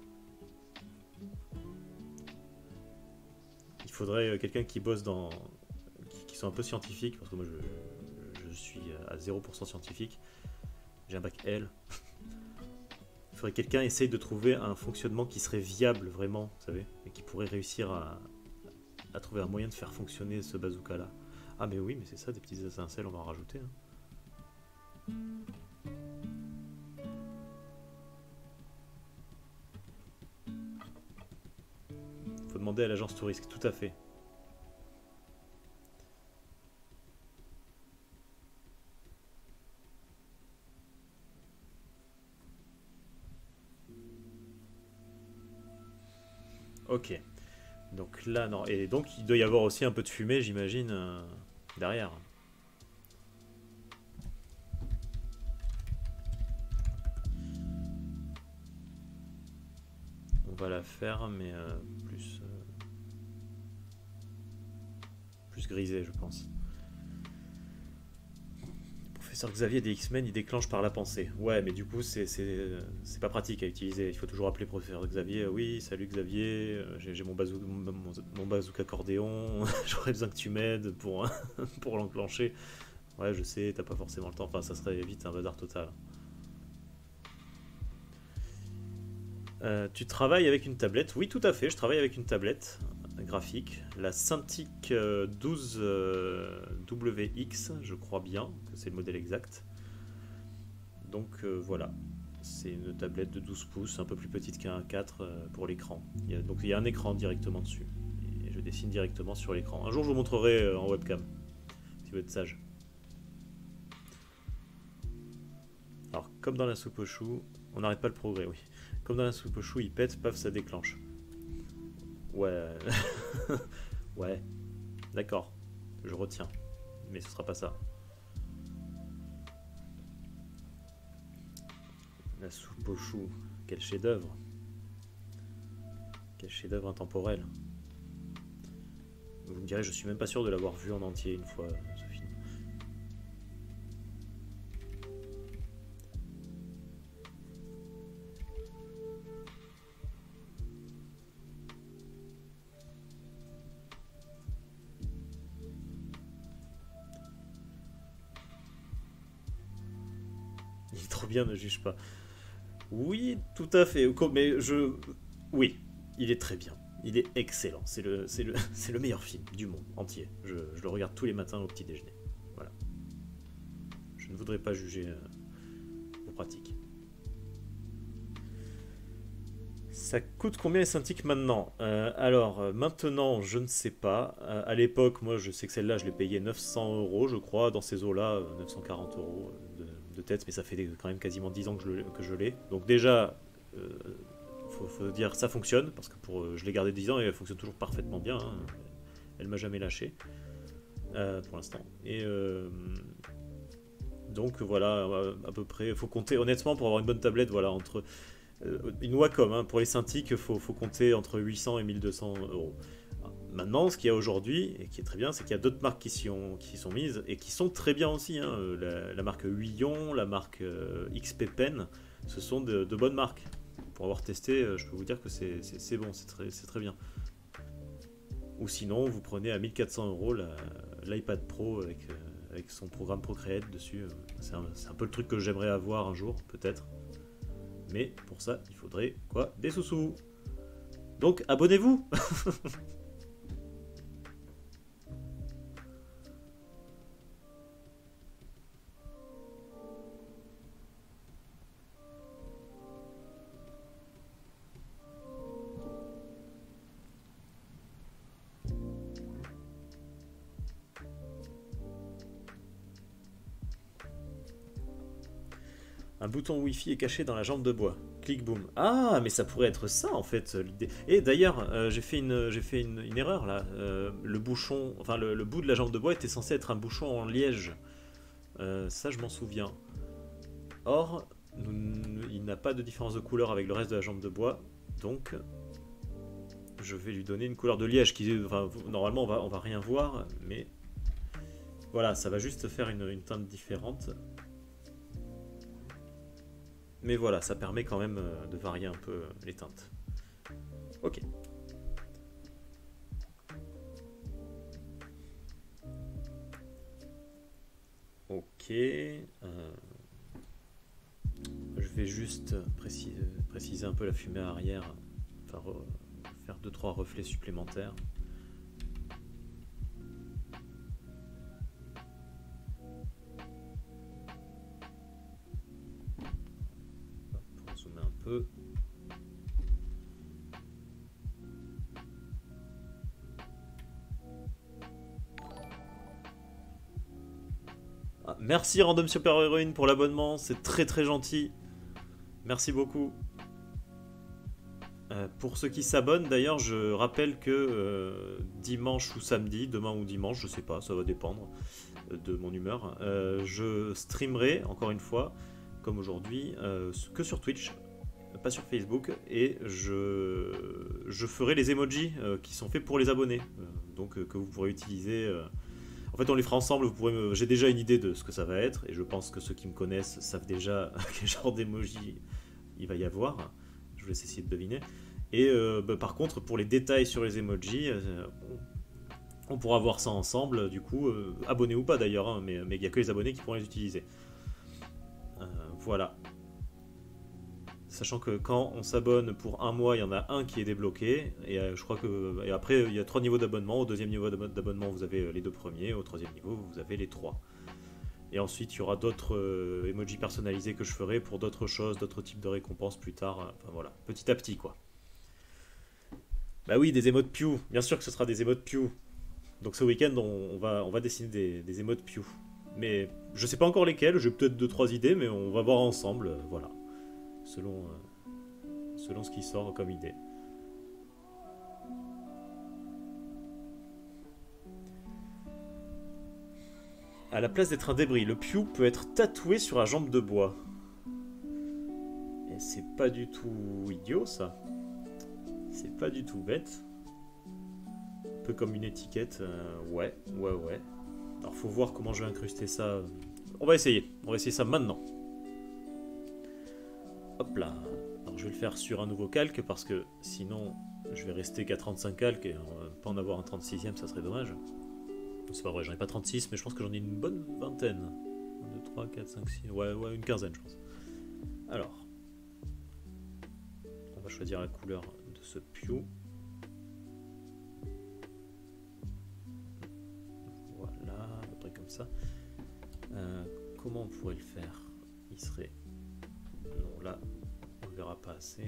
Il faudrait quelqu'un qui bosse dans... Qui, qui soit un peu scientifique, parce que moi je, je suis à zéro pour cent scientifique. J'ai un bac L. Il faudrait que quelqu'un essaye de trouver un fonctionnement qui serait viable vraiment, vous savez, et qui pourrait réussir à, à trouver un moyen de faire fonctionner ce bazooka là. Ah mais oui, mais c'est ça, des petites étincelles, on va en rajouter. Hein. Faut demander à l'agence touriste, tout à fait. Ok. Donc là, non. Et donc, il doit y avoir aussi un peu de fumée, j'imagine, euh, derrière. On va la faire, mais euh, plus... Euh, plus grisée, je pense. Pour Professeur Xavier des X-Men, il déclenche par la pensée. Ouais, mais du coup, c'est c'est pas pratique à utiliser. Il faut toujours appeler Professeur Xavier. Oui, salut Xavier, euh, j'ai j'ai mon, bazou, mon, mon bazooka accordéon. J'aurais besoin que tu m'aides pour, pour l'enclencher. Ouais, je sais, t'as pas forcément le temps. Enfin, ça serait vite un bazar total. Euh, tu travailles avec une tablette? Oui, tout à fait, je travaille avec une tablette graphique, la Cintiq douze W X, je crois bien que c'est le modèle exact. Donc euh, voilà, c'est une tablette de douze pouces, un peu plus petite qu'un A quatre euh, pour l'écran. Donc il y a un écran directement dessus, et je dessine directement sur l'écran. Un jour je vous montrerai euh, en webcam, si vous êtes sage. Alors, comme dans la soupe aux choux, on n'arrête pas le progrès, oui. Comme dans la soupe aux choux, il pète, paf, ça déclenche. Ouais. Ouais. D'accord. Je retiens. Mais ce sera pas ça. La soupe aux choux. Quel chef-d'œuvre. Quel chef-d'œuvre intemporel. Vous me direz, je suis même pas sûr de l'avoir vu en entier une fois, ce film. Il est trop bien, ne juge pas. Oui, tout à fait. Mais je... Oui, il est très bien. Il est excellent. C'est le, c'est le, c'est le meilleur film du monde entier. Je, je le regarde tous les matins au petit déjeuner. Voilà. Je ne voudrais pas juger euh, vos pratiques. Ça coûte combien les Cintiq maintenant? euh, Alors, euh, maintenant, je ne sais pas. Euh, à l'époque, moi, je sais que celle-là, je l'ai payée neuf cents euros, je crois, dans ces eaux-là, euh, neuf cent quarante euros de, de tête, mais ça fait quand même quasiment dix ans que je, que je l'ai. Donc déjà, euh, faut, faut dire ça fonctionne, parce que pour, euh, je l'ai gardée dix ans et elle fonctionne toujours parfaitement bien. Hein. Elle m'a jamais lâché, euh, pour l'instant. Et euh, donc voilà, à peu près, il faut compter, honnêtement, pour avoir une bonne tablette, voilà, entre... Une Wacom, hein, pour les Cintiq, il faut, faut compter entre huit cents et mille deux cents euros. Maintenant, ce qu'il y a aujourd'hui, et qui est très bien, c'est qu'il y a d'autres marques qui s'y sont, qui sont mises, et qui sont très bien aussi. Hein. La, la marque Huillon, la marque euh, X P Pen, ce sont de, de bonnes marques. Pour avoir testé, je peux vous dire que c'est bon, c'est très, très bien. Ou sinon, vous prenez à mille quatre cents euros l'iPad Pro avec, euh, avec son programme Procreate dessus. C'est un, un peu le truc que j'aimerais avoir un jour, peut-être. Mais pour ça, il faudrait quoi? Des sous-sous. Donc, abonnez-vous. Un bouton Wi-Fi est caché dans la jambe de bois. Clic boum. Ah, mais ça pourrait être ça en fait l'idée. Et d'ailleurs, euh, j'ai fait une, j'ai fait une, une erreur là. Euh, le bouchon, enfin le, le bout de la jambe de bois était censé être un bouchon en liège. Euh, ça, je m'en souviens. Or, nous, il n'a pas de différence de couleur avec le reste de la jambe de bois, donc je vais lui donner une couleur de liège qui, enfin, normalement, on va, on va rien voir, mais voilà, ça va juste faire une, une teinte différente. Mais voilà, ça permet quand même de varier un peu les teintes. Ok. Ok. Euh, je vais juste préciser, préciser un peu la fumée arrière. Enfin, faire deux trois reflets supplémentaires. Pour zoomer un peu. Ah, merci Random Super Héroïne pour l'abonnement, c'est très très gentil. Merci beaucoup. Euh, pour ceux qui s'abonnent, d'ailleurs, je rappelle que euh, dimanche ou samedi, demain ou dimanche, je sais pas, ça va dépendre de mon humeur, euh, je streamerai, encore une fois, comme aujourd'hui, euh, que sur Twitch, pas sur Facebook, et je, je ferai les emojis euh, qui sont faits pour les abonnés, euh, donc euh, que vous pourrez utiliser... Euh... En fait, on les fera ensemble. Vous pourrez me... J'ai déjà une idée de ce que ça va être, et je pense que ceux qui me connaissent savent déjà quel genre d'emoji il va y avoir. Je vous laisse essayer de deviner. Et euh, bah, par contre, pour les détails sur les emojis, euh, on, on pourra voir ça ensemble. Du coup, euh, abonnés ou pas d'ailleurs, hein, mais il n'y a que les abonnés qui pourront les utiliser. Euh, voilà. Sachant que quand on s'abonne pour un mois, il y en a un qui est débloqué. Et euh, je crois que. Et après, il y a trois niveaux d'abonnement. Au deuxième niveau d'abonnement, vous avez les deux premiers. Au troisième niveau, vous avez les trois. Et ensuite, il y aura d'autres euh, emojis personnalisés que je ferai pour d'autres choses, d'autres types de récompenses plus tard. Enfin voilà, petit à petit quoi. Bah oui, des emotes Pew. Bien sûr que ce sera des emotes Pew. Donc ce week-end, on, on, va, on va dessiner des, des emotes Pew. Mais je sais pas encore lesquels. J'ai peut-être deux trois idées, mais on va voir ensemble. Euh, voilà. Selon, euh, selon ce qui sort comme idée. À la place d'être un débris, le Pew peut être tatoué sur la jambe de bois. Et c'est pas du tout idiot ça. C'est pas du tout bête. Un peu comme une étiquette. Euh, ouais, ouais, ouais. Alors faut voir comment je vais incruster ça. On va essayer. On va essayer ça maintenant. Hop là. Alors je vais le faire sur un nouveau calque parce que sinon je vais rester qu'à trente-cinq calques et on va pas en avoir un trente-sixième, ça serait dommage. C'est pas vrai, j'en ai pas trente-six, mais je pense que j'en ai une bonne vingtaine. un, deux, trois, quatre, cinq, six. Ouais, ouais, une quinzaine, je pense. Alors. On va choisir la couleur de ce Pew. Voilà, à peu près comme ça. Euh, comment on pourrait le faire? Il serait... Non, là, on le verra pas assez.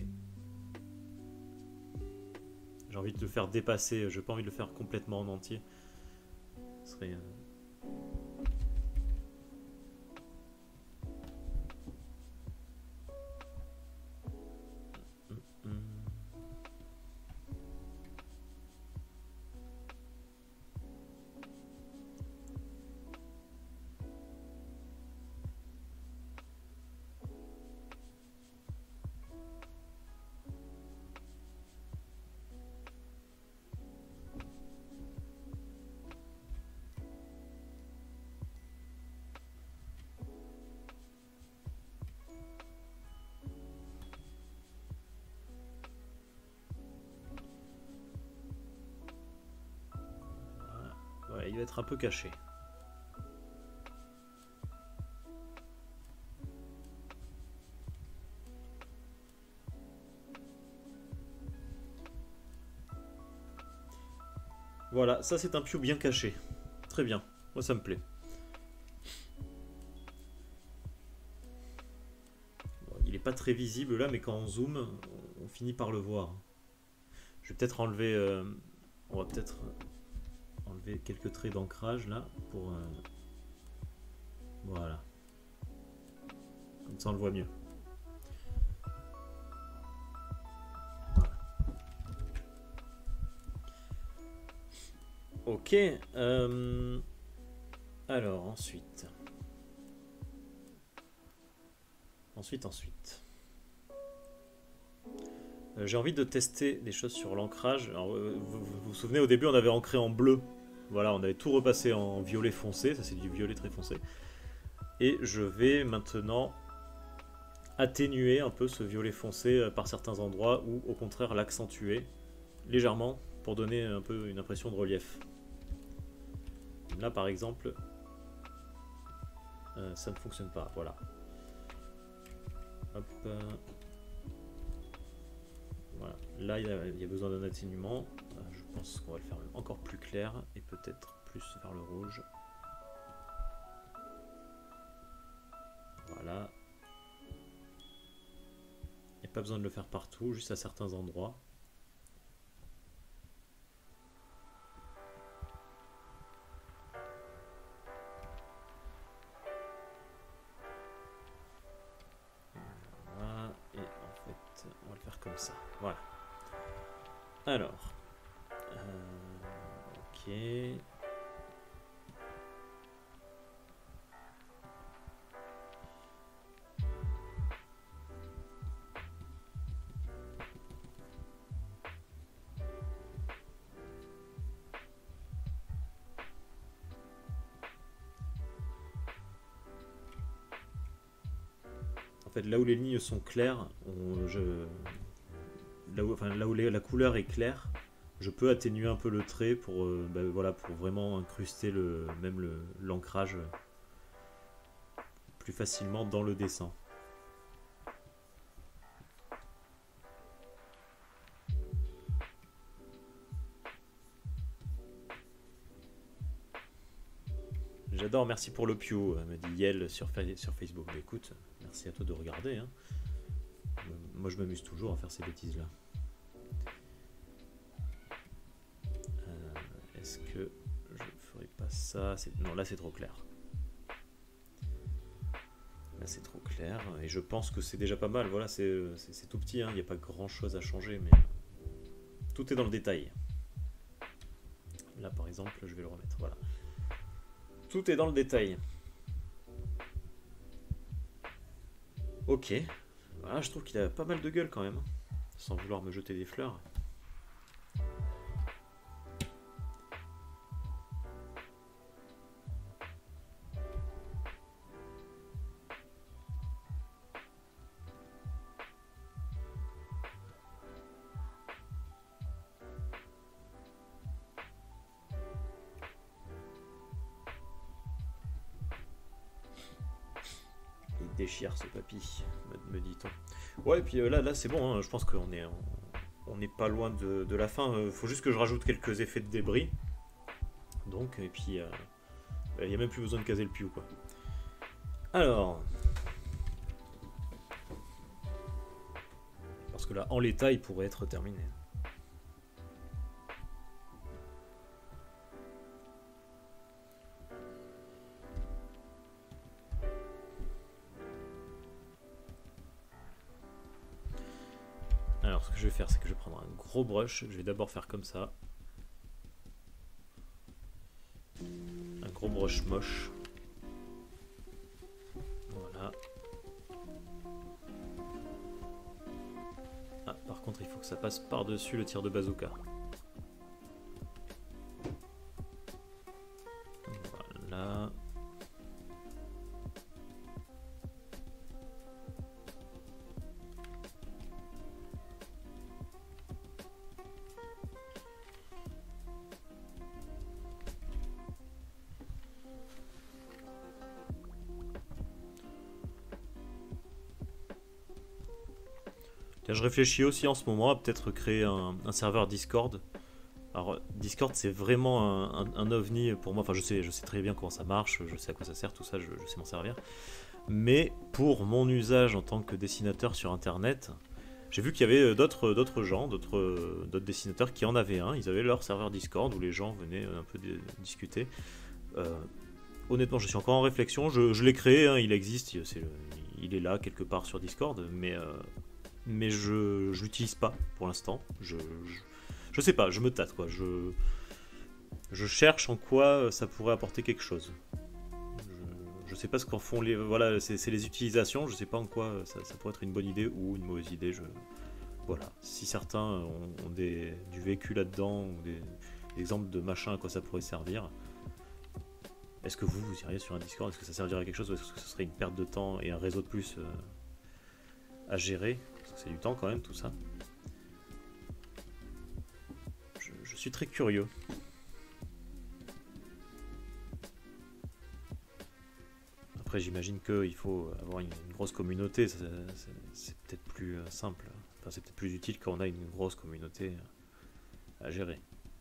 J'ai envie de le faire dépasser, j'ai pas envie de le faire complètement en entier. Ce serait... Euh... Ouais, il va être un peu caché. Voilà, ça c'est un Pew bien caché. Très bien, moi ça me plaît. Bon, il n'est pas très visible là, mais quand on zoome, on finit par le voir. Je vais peut-être enlever... Euh, on va peut-être enlever quelques traits d'ancrage là, pour... Euh, voilà. Comme ça on le voit mieux. Ok. Euh, alors, ensuite. Ensuite, ensuite. Euh, J'ai envie de tester des choses sur l'ancrage. Alors, euh, vous, vous vous souvenez, au début, on avait ancré en bleu. Voilà, on avait tout repassé en violet foncé. Ça, c'est du violet très foncé. Et je vais maintenant atténuer un peu ce violet foncé par certains endroits ou, au contraire, l'accentuer légèrement pour donner un peu une impression de relief. Là, par exemple, euh, ça ne fonctionne pas. Voilà. Hop. Euh, voilà. Là, il y, a, il y a besoin d'un atténuement. Euh, je pense qu'on va le faire encore plus clair et peut-être plus vers le rouge. Voilà. Il n'y a pas besoin de le faire partout, juste à certains endroits. Comme ça, voilà. Alors, euh, ok. fait, là où les lignes sont claires, on, je, là où, enfin, là où les, la couleur est claire, je peux atténuer un peu le trait pour, euh, bah, voilà, pour vraiment incruster le, même le, l'ancrage plus facilement dans le dessin. J'adore, merci pour le pio, me dit Yel sur, sur Facebook. Bah, écoute, merci à toi de regarder. Hein. Moi je m'amuse toujours à faire ces bêtises là. Euh, Est-ce que je ferai pas ça? Non, là c'est trop clair. Là c'est trop clair et je pense que c'est déjà pas mal. Voilà, c'est tout petit, il hein. n'y a pas grand chose à changer, mais tout est dans le détail. Là par exemple, je vais le remettre. Voilà. Tout est dans le détail. Ok. Voilà, je trouve qu'il a pas mal de gueule quand même. Sans vouloir me jeter des fleurs. Déchire ce papy, me dit-on. Ouais, et puis euh, là, là c'est bon, hein, je pense qu'on est, on n'est pas loin de, de la fin. Il faut juste que je rajoute quelques effets de débris. Donc, et puis, il euh, n'y a même plus besoin de caser le piou, quoi. Alors. Parce que là, en l'état, il pourrait être terminé. Alors ce que je vais faire, c'est que je vais prendre un gros brush. Je vais d'abord faire comme ça. Un gros brush moche. Voilà. Ah, par contre, il faut que ça passe par-dessus le tir de bazooka. Voilà. Je réfléchis aussi en ce moment à peut-être créer un, un serveur Discord. Alors Discord c'est vraiment un, un, un ovni pour moi, enfin je sais, je sais très bien comment ça marche, je sais à quoi ça sert, tout ça, je, je sais m'en servir. Mais pour mon usage en tant que dessinateur sur internet, j'ai vu qu'il y avait d'autres d'autres gens, d'autres d'autres dessinateurs qui en avaient un, ils avaient leur serveur Discord où les gens venaient un peu discuter. Euh, honnêtement je suis encore en réflexion, je, je l'ai créé, hein, il existe, il, est le, il est là quelque part sur Discord, mais... Euh, mais je je l'utilise pas pour l'instant. Je, je je sais pas, je me tâte quoi. Je je cherche en quoi ça pourrait apporter quelque chose. Je, je sais pas ce qu'en font les voilà, c'est les utilisations. Je sais pas en quoi ça, ça pourrait être une bonne idée ou une mauvaise idée. Je voilà. Si certains ont, ont des du vécu là-dedans ou des, des exemples de machin à quoi ça pourrait servir. Est-ce que vous vous iriez sur un Discord? Est-ce que ça servirait à quelque chose ou est-ce que ce serait une perte de temps et un réseau de plus euh, à gérer? C'est du temps quand même tout ça. Je, je suis très curieux. Après j'imagine qu'il faut avoir une, une grosse communauté, c'est peut-être plus simple. Enfin, c'est peut-être plus utile quand on a une grosse communauté à gérer.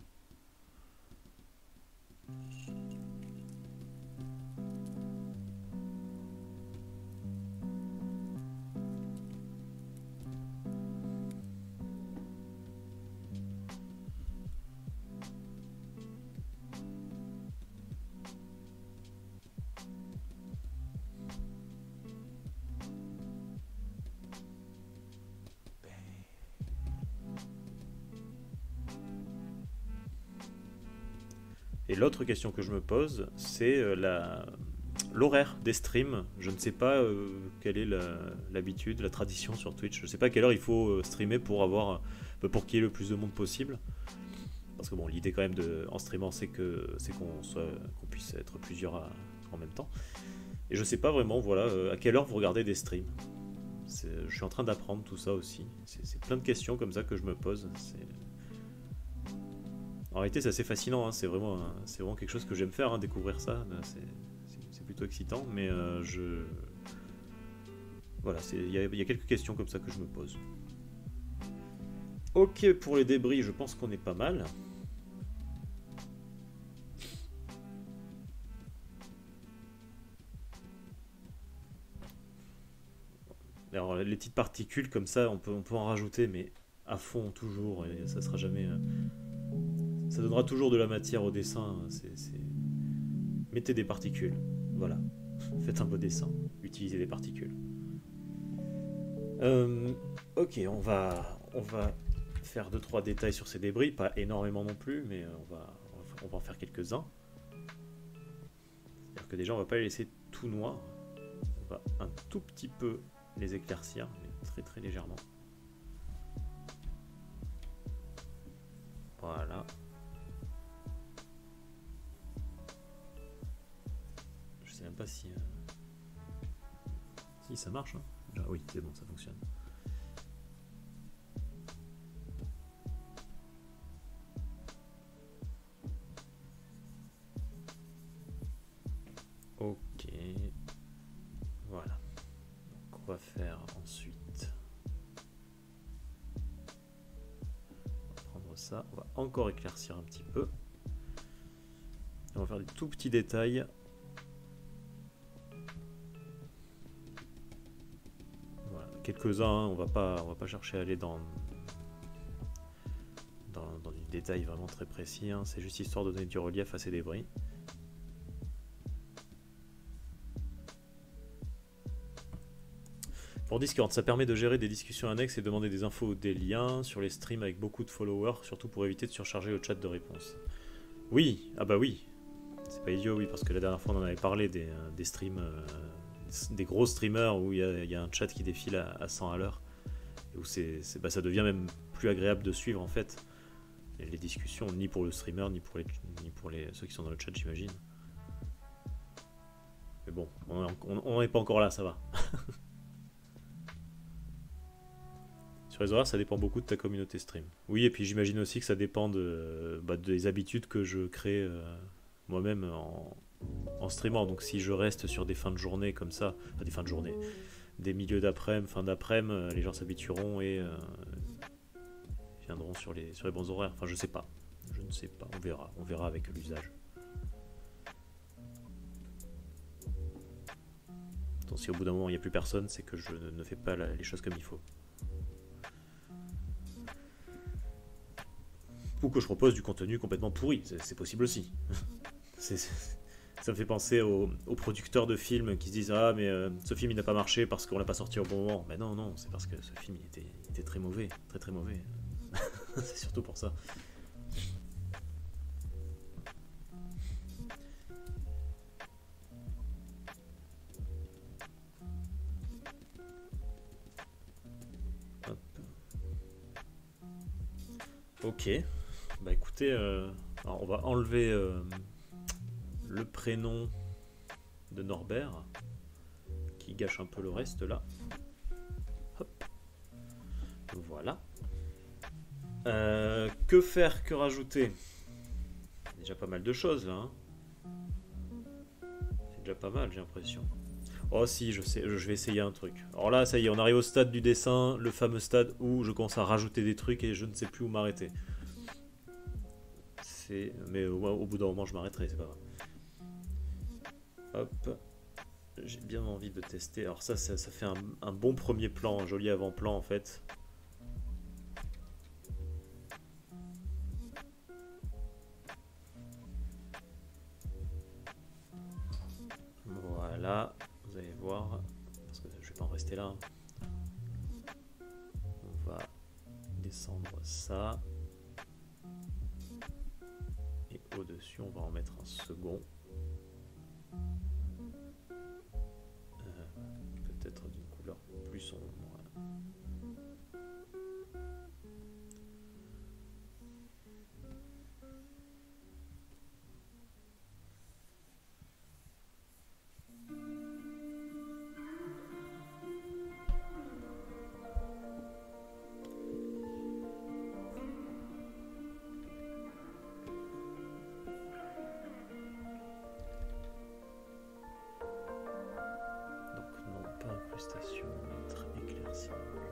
Et l'autre question que je me pose, c'est la l'horaire des streams. Je ne sais pas euh, quelle est l'habitude, la, la tradition sur Twitch. Je ne sais pas à quelle heure il faut euh, streamer pour avoir, euh, pour qu'il y ait le plus de monde possible. Parce que bon, l'idée quand même de, en streamant, c'est que c'est qu'on qu'on puisse être plusieurs à, en même temps. Et je ne sais pas vraiment, voilà, euh, à quelle heure vous regardez des streams. Je suis en train d'apprendre tout ça aussi. C'est plein de questions comme ça que je me pose. En réalité, c'est assez fascinant. Hein. C'est vraiment, c'est vraiment quelque chose que j'aime faire, hein, découvrir ça. C'est plutôt excitant, mais euh, je... Voilà, il y, y a quelques questions comme ça que je me pose. Ok, pour les débris, je pense qu'on est pas mal. Alors, les petites particules comme ça, on peut, on peut en rajouter, mais à fond toujours, et ça sera jamais... Ça donnera toujours de la matière au dessin. C'est, c'est... Mettez des particules, voilà. Faites un beau dessin, utilisez des particules. Euh, ok, on va, on va faire deux trois détails sur ces débris, pas énormément non plus, mais on va, on va en faire quelques-uns. C'est-à-dire que déjà, on va pas les laisser tout noirs. On va un tout petit peu les éclaircir, mais très très légèrement. Voilà. Je sais même pas si... Euh... Si, ça marche. Hein. Ah, oui, c'est bon, ça fonctionne. Ok. Voilà. Donc on va faire ensuite... On va prendre ça. On va encore éclaircir un petit peu. On va faire des tout petits détails. Quelques-uns, hein, on va pas, on va pas chercher à aller dans, dans, dans du détail vraiment très précis, hein, c'est juste histoire de donner du relief à ces débris. Pour Discord, ça permet de gérer des discussions annexes et demander des infos ou des liens sur les streams avec beaucoup de followers, surtout pour éviter de surcharger le chat de réponse. Oui, ah bah oui, c'est pas idiot, oui, parce que la dernière fois on en avait parlé des, des streams... Euh, des gros streamers où il y, y a un chat qui défile à, à cent à l'heure, où c'est, bah, ça devient même plus agréable de suivre en fait les, les discussions, ni pour le streamer, ni pour, les, ni pour les, ceux qui sont dans le chat, j'imagine. Mais bon, on n'est pas encore là, ça va. Sur les horaires, ça dépend beaucoup de ta communauté stream. Oui, et puis j'imagine aussi que ça dépend de, bah, des habitudes que je crée euh, moi-même en... en streamant, donc si je reste sur des fins de journée comme ça, enfin des fins de journée, des milieux d'après-midi, fin d'après-midi, les gens s'habitueront et euh, viendront sur les, sur les bons horaires. Enfin, je sais pas, je ne sais pas, on verra, on verra avec l'usage. Donc si au bout d'un moment il n'y a plus personne, c'est que je ne fais pas la, les choses comme il faut. Ou que je propose du contenu complètement pourri, c'est possible aussi. c'est... Ça me fait penser aux, aux producteurs de films qui se disent « Ah, mais euh, ce film il n'a pas marché parce qu'on l'a pas sorti au bon moment. » Ben non, non, c'est parce que ce film il était, il était très mauvais, très très mauvais. C'est surtout pour ça. Hop. Ok. Bah écoutez, euh, alors on va enlever... Euh, le prénom de Norbert qui gâche un peu le reste là. Hop. Voilà. Euh, que faire, que rajouter? Déjà pas mal de choses là. Hein. C'est déjà pas mal, j'ai l'impression. Oh si, je sais, je vais essayer un truc. Alors là, ça y est, on arrive au stade du dessin, le fameux stade où je commence à rajouter des trucs et je ne sais plus où m'arrêter. C'est, mais au, au bout d'un moment, je m'arrêterai, c'est pas grave. Hop, j'ai bien envie de tester. Alors ça, ça, ça fait un, un bon premier plan, un joli avant-plan en fait. Voilà, vous allez voir, parce que je vais pas en rester là. On va descendre ça. Et au-dessus, on va en mettre un second. Peut-être d'une couleur plus sombre. Incrustation, être éclairci.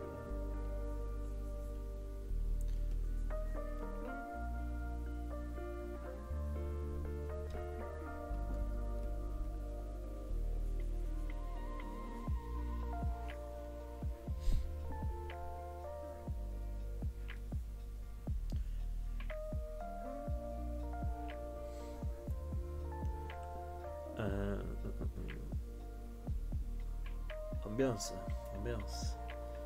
Euh... Ambiance, ambiance.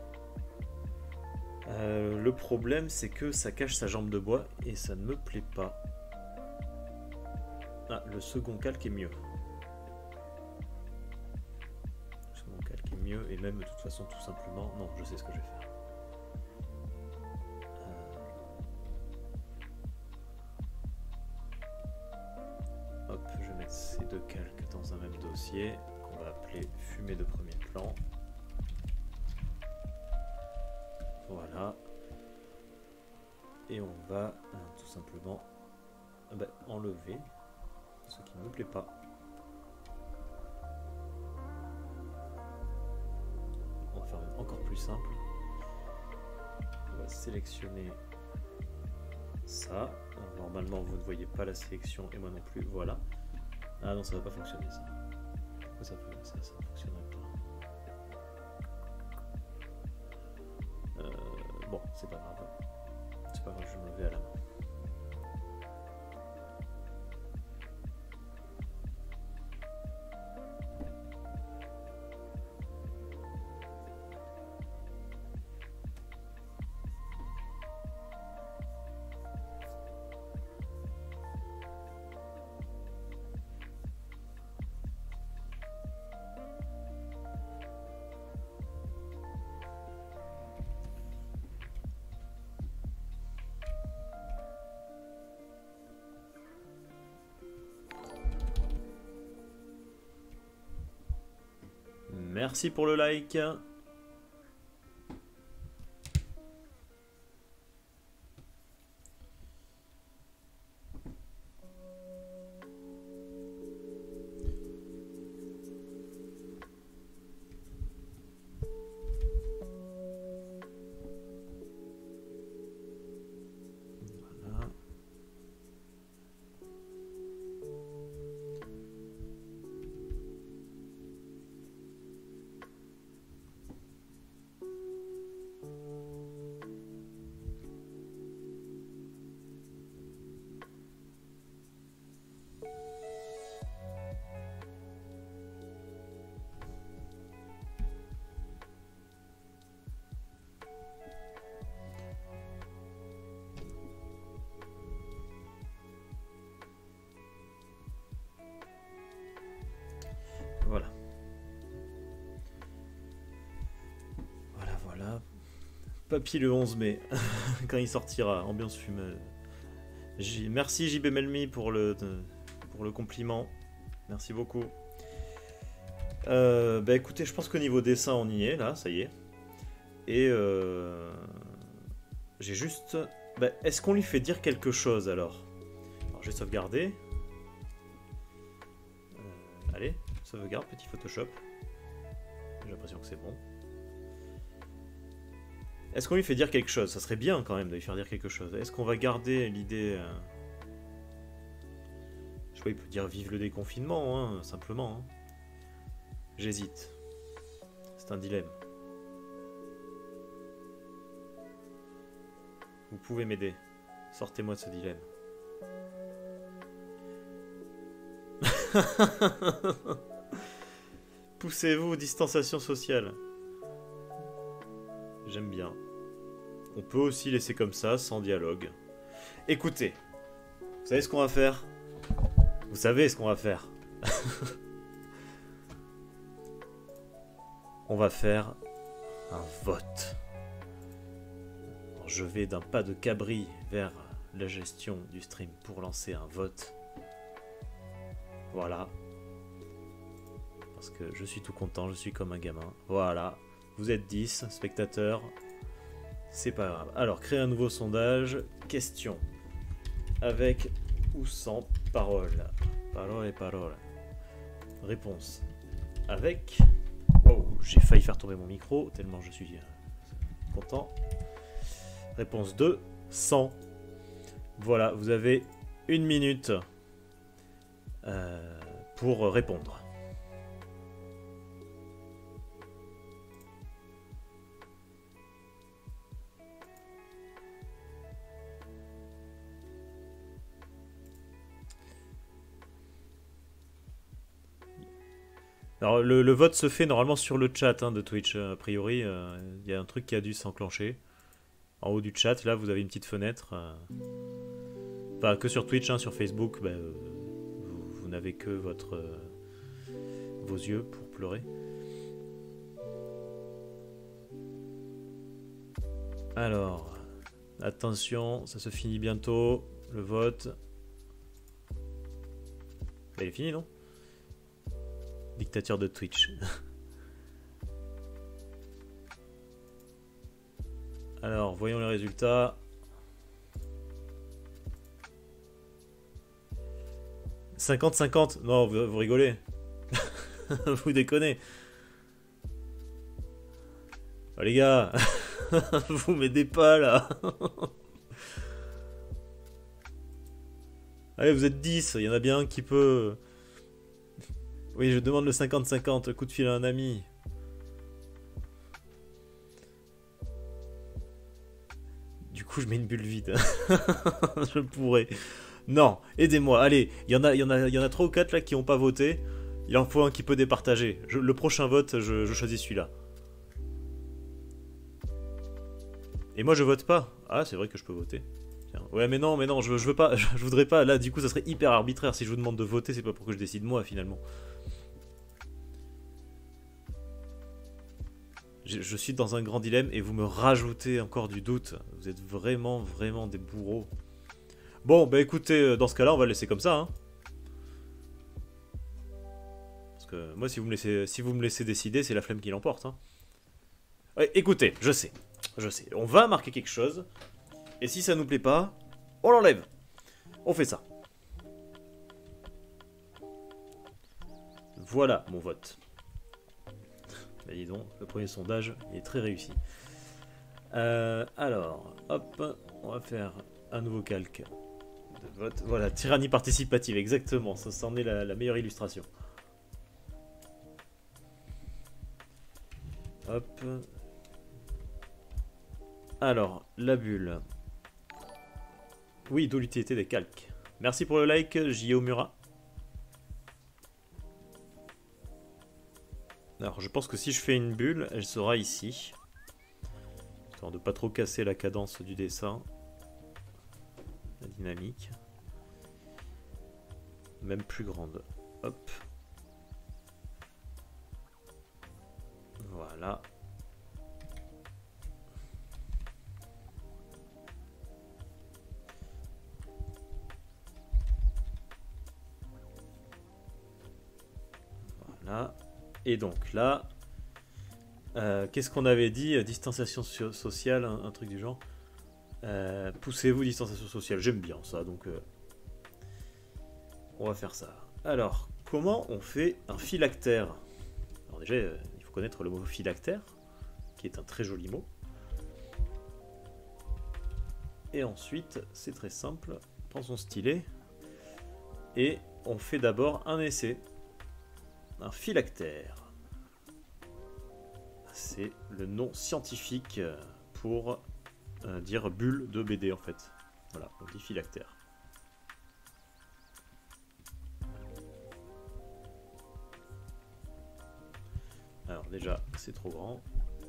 Euh, le problème, c'est que ça cache sa jambe de bois et ça ne me plaît pas. Ah, le second calque est mieux. Le second calque est mieux et même de toute façon, tout simplement... Non, je sais ce que je vais faire. Euh... Hop, je vais mettre ces deux calques dans un même dossier qu'on va appeler fumée de premier plan. Voilà. Et on va euh, tout simplement euh, bah, enlever ce qui ne me plaît pas. On va faire encore plus simple. On va sélectionner ça. Alors, normalement, vous ne voyez pas la sélection et moi non plus. Voilà. Ah non, ça ne va pas fonctionner ça. Pourquoi ça ne ça, ça fonctionnerait pas? Euh, bon, c'est pas grave. C'est pas grave, je vais me lever à la main. Merci pour le like. Voilà. Voilà. Voilà, voilà. Papy le onze mai, quand il sortira, ambiance fumée. J... Merci J B Melmi pour le, pour le compliment. Merci beaucoup. Euh, bah écoutez, je pense qu'au niveau dessin, on y est, là, ça y est. Et euh, j'ai juste... Bah, est-ce qu'on lui fait dire quelque chose, alors? Alors, je vais sauvegarder. Euh, allez, sauvegarde, petit Photoshop. J'ai l'impression que c'est bon. Est-ce qu'on lui fait dire quelque chose? Ça serait bien, quand même, de lui faire dire quelque chose. Est-ce qu'on va garder l'idée... Euh... Je sais pas, il peut dire vive le déconfinement, hein, simplement. Hein. J'hésite. C'est un dilemme. Vous pouvez m'aider. Sortez-moi de ce dilemme. Poussez-vous, distanciation sociale. J'aime bien. On peut aussi laisser comme ça, sans dialogue. Écoutez, vous savez ce qu'on va faire? Vous savez ce qu'on va faire? On va faire un vote. Alors, je vais d'un pas de cabri vers la gestion du stream pour lancer un vote. Voilà. Parce que je suis tout content, je suis comme un gamin. Voilà. Vous êtes dix spectateurs. C'est pas grave. Alors, créer un nouveau sondage. Question. Avec ou sans parole? Parole et parole. Réponse. Avec. Wow. j'ai failli faire tomber mon micro, tellement je suis content. Réponse deux, cent. Voilà, vous avez une minute euh, pour répondre. Alors le, le vote se fait normalement sur le chat hein, de Twitch, a priori. Il euh, y a un truc qui a dû s'enclencher. En haut du chat, là vous avez une petite fenêtre. Euh... Enfin que sur Twitch, hein, sur Facebook, bah, euh, vous, vous n'avez que votre, euh, vos yeux pour pleurer. Alors, attention, ça se finit bientôt, le vote. Bah, il est fini non? Dictature de Twitch. Alors, voyons les résultats. cinquante cinquante. Non, vous, vous rigolez. Vous déconnez. Oh, les gars. Vous m'aidez pas, là. Allez, vous êtes dix. Il y en a bien un qui peut... Oui, je demande le cinquante cinquante. Coup de fil à un ami. Du coup, je mets une bulle vide. Je pourrais. Non, aidez-moi. Allez, il y en a, il y en a, il y en a trois ou quatre là qui n'ont pas voté. Il en faut un qui peut départager. Je, le prochain vote, je, je choisis celui-là. Et moi, je vote pas. Ah, c'est vrai que je peux voter. Tiens. Ouais, mais non, mais non, je, je veux pas. Je, je voudrais pas. Là, du coup, ça serait hyper arbitraire. Si je vous demande de voter, c'est pas pour que je décide moi, finalement. Je, je suis dans un grand dilemme et vous me rajoutez encore du doute. Vous êtes vraiment, vraiment des bourreaux. Bon, bah écoutez, dans ce cas-là, on va le laisser comme ça. Hein. Parce que moi, si vous me laissez, si vous me laissez décider, c'est la flemme qui l'emporte. Hein. Ouais, écoutez, je sais, je sais. On va marquer quelque chose. Et si ça nous plaît pas, on l'enlève. On fait ça. Voilà mon vote. Bah, dis donc, le premier sondage il est très réussi. Euh, alors, hop, on va faire un nouveau calque de vote. Voilà, tyrannie participative, exactement. Ça, c'en est la, la meilleure illustration. Hop. Alors, la bulle. Oui, d'où l'utilité des calques. Merci pour le like, J O Murat. Alors, je pense que si je fais une bulle, elle sera ici. Histoire de pas trop casser la cadence du dessin. La dynamique. Même plus grande. Hop. Voilà. Voilà. Et donc là, euh, qu'est-ce qu'on avait dit? Distanciation so sociale, un, un truc du genre. Euh, Poussez-vous, distanciation sociale. J'aime bien ça, donc euh, on va faire ça. Alors, comment on fait un phylactère? Alors déjà, euh, il faut connaître le mot phylactère, qui est un très joli mot. Et ensuite, c'est très simple. On prend son stylet et on fait d'abord un essai. Un phylactère. C'est le nom scientifique pour euh, dire bulle de B D en fait. Voilà, on dit phylactère. Alors déjà, c'est trop grand.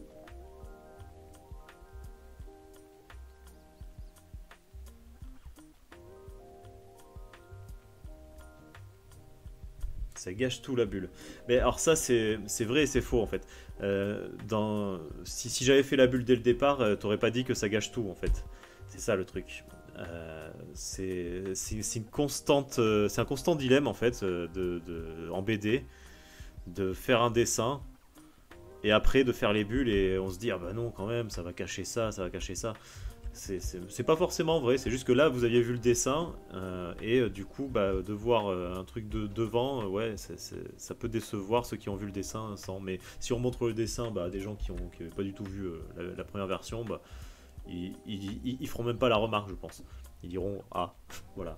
Ça gâche tout la bulle. Mais alors ça, c'est vrai et c'est faux en fait. Euh, dans, si si j'avais fait la bulle dès le départ, euh, t'aurais pas dit que ça gâche tout en fait. C'est ça le truc. Euh, c'est une constante, euh, c'est un constant dilemme en fait euh, de, de, en B D, de faire un dessin et après de faire les bulles et on se dit ah bah non quand même ça va cacher ça, ça va cacher ça. C'est pas forcément vrai, c'est juste que là vous aviez vu le dessin euh, et euh, du coup bah, de voir euh, un truc de devant, euh, ouais, c est, c est, ça peut décevoir ceux qui ont vu le dessin sans. Mais si on montre le dessin bah, à des gens qui n'avaient pas du tout vu euh, la, la première version, bah, ils, ils, ils, ils feront même pas la remarque, je pense. Ils diront ah, voilà.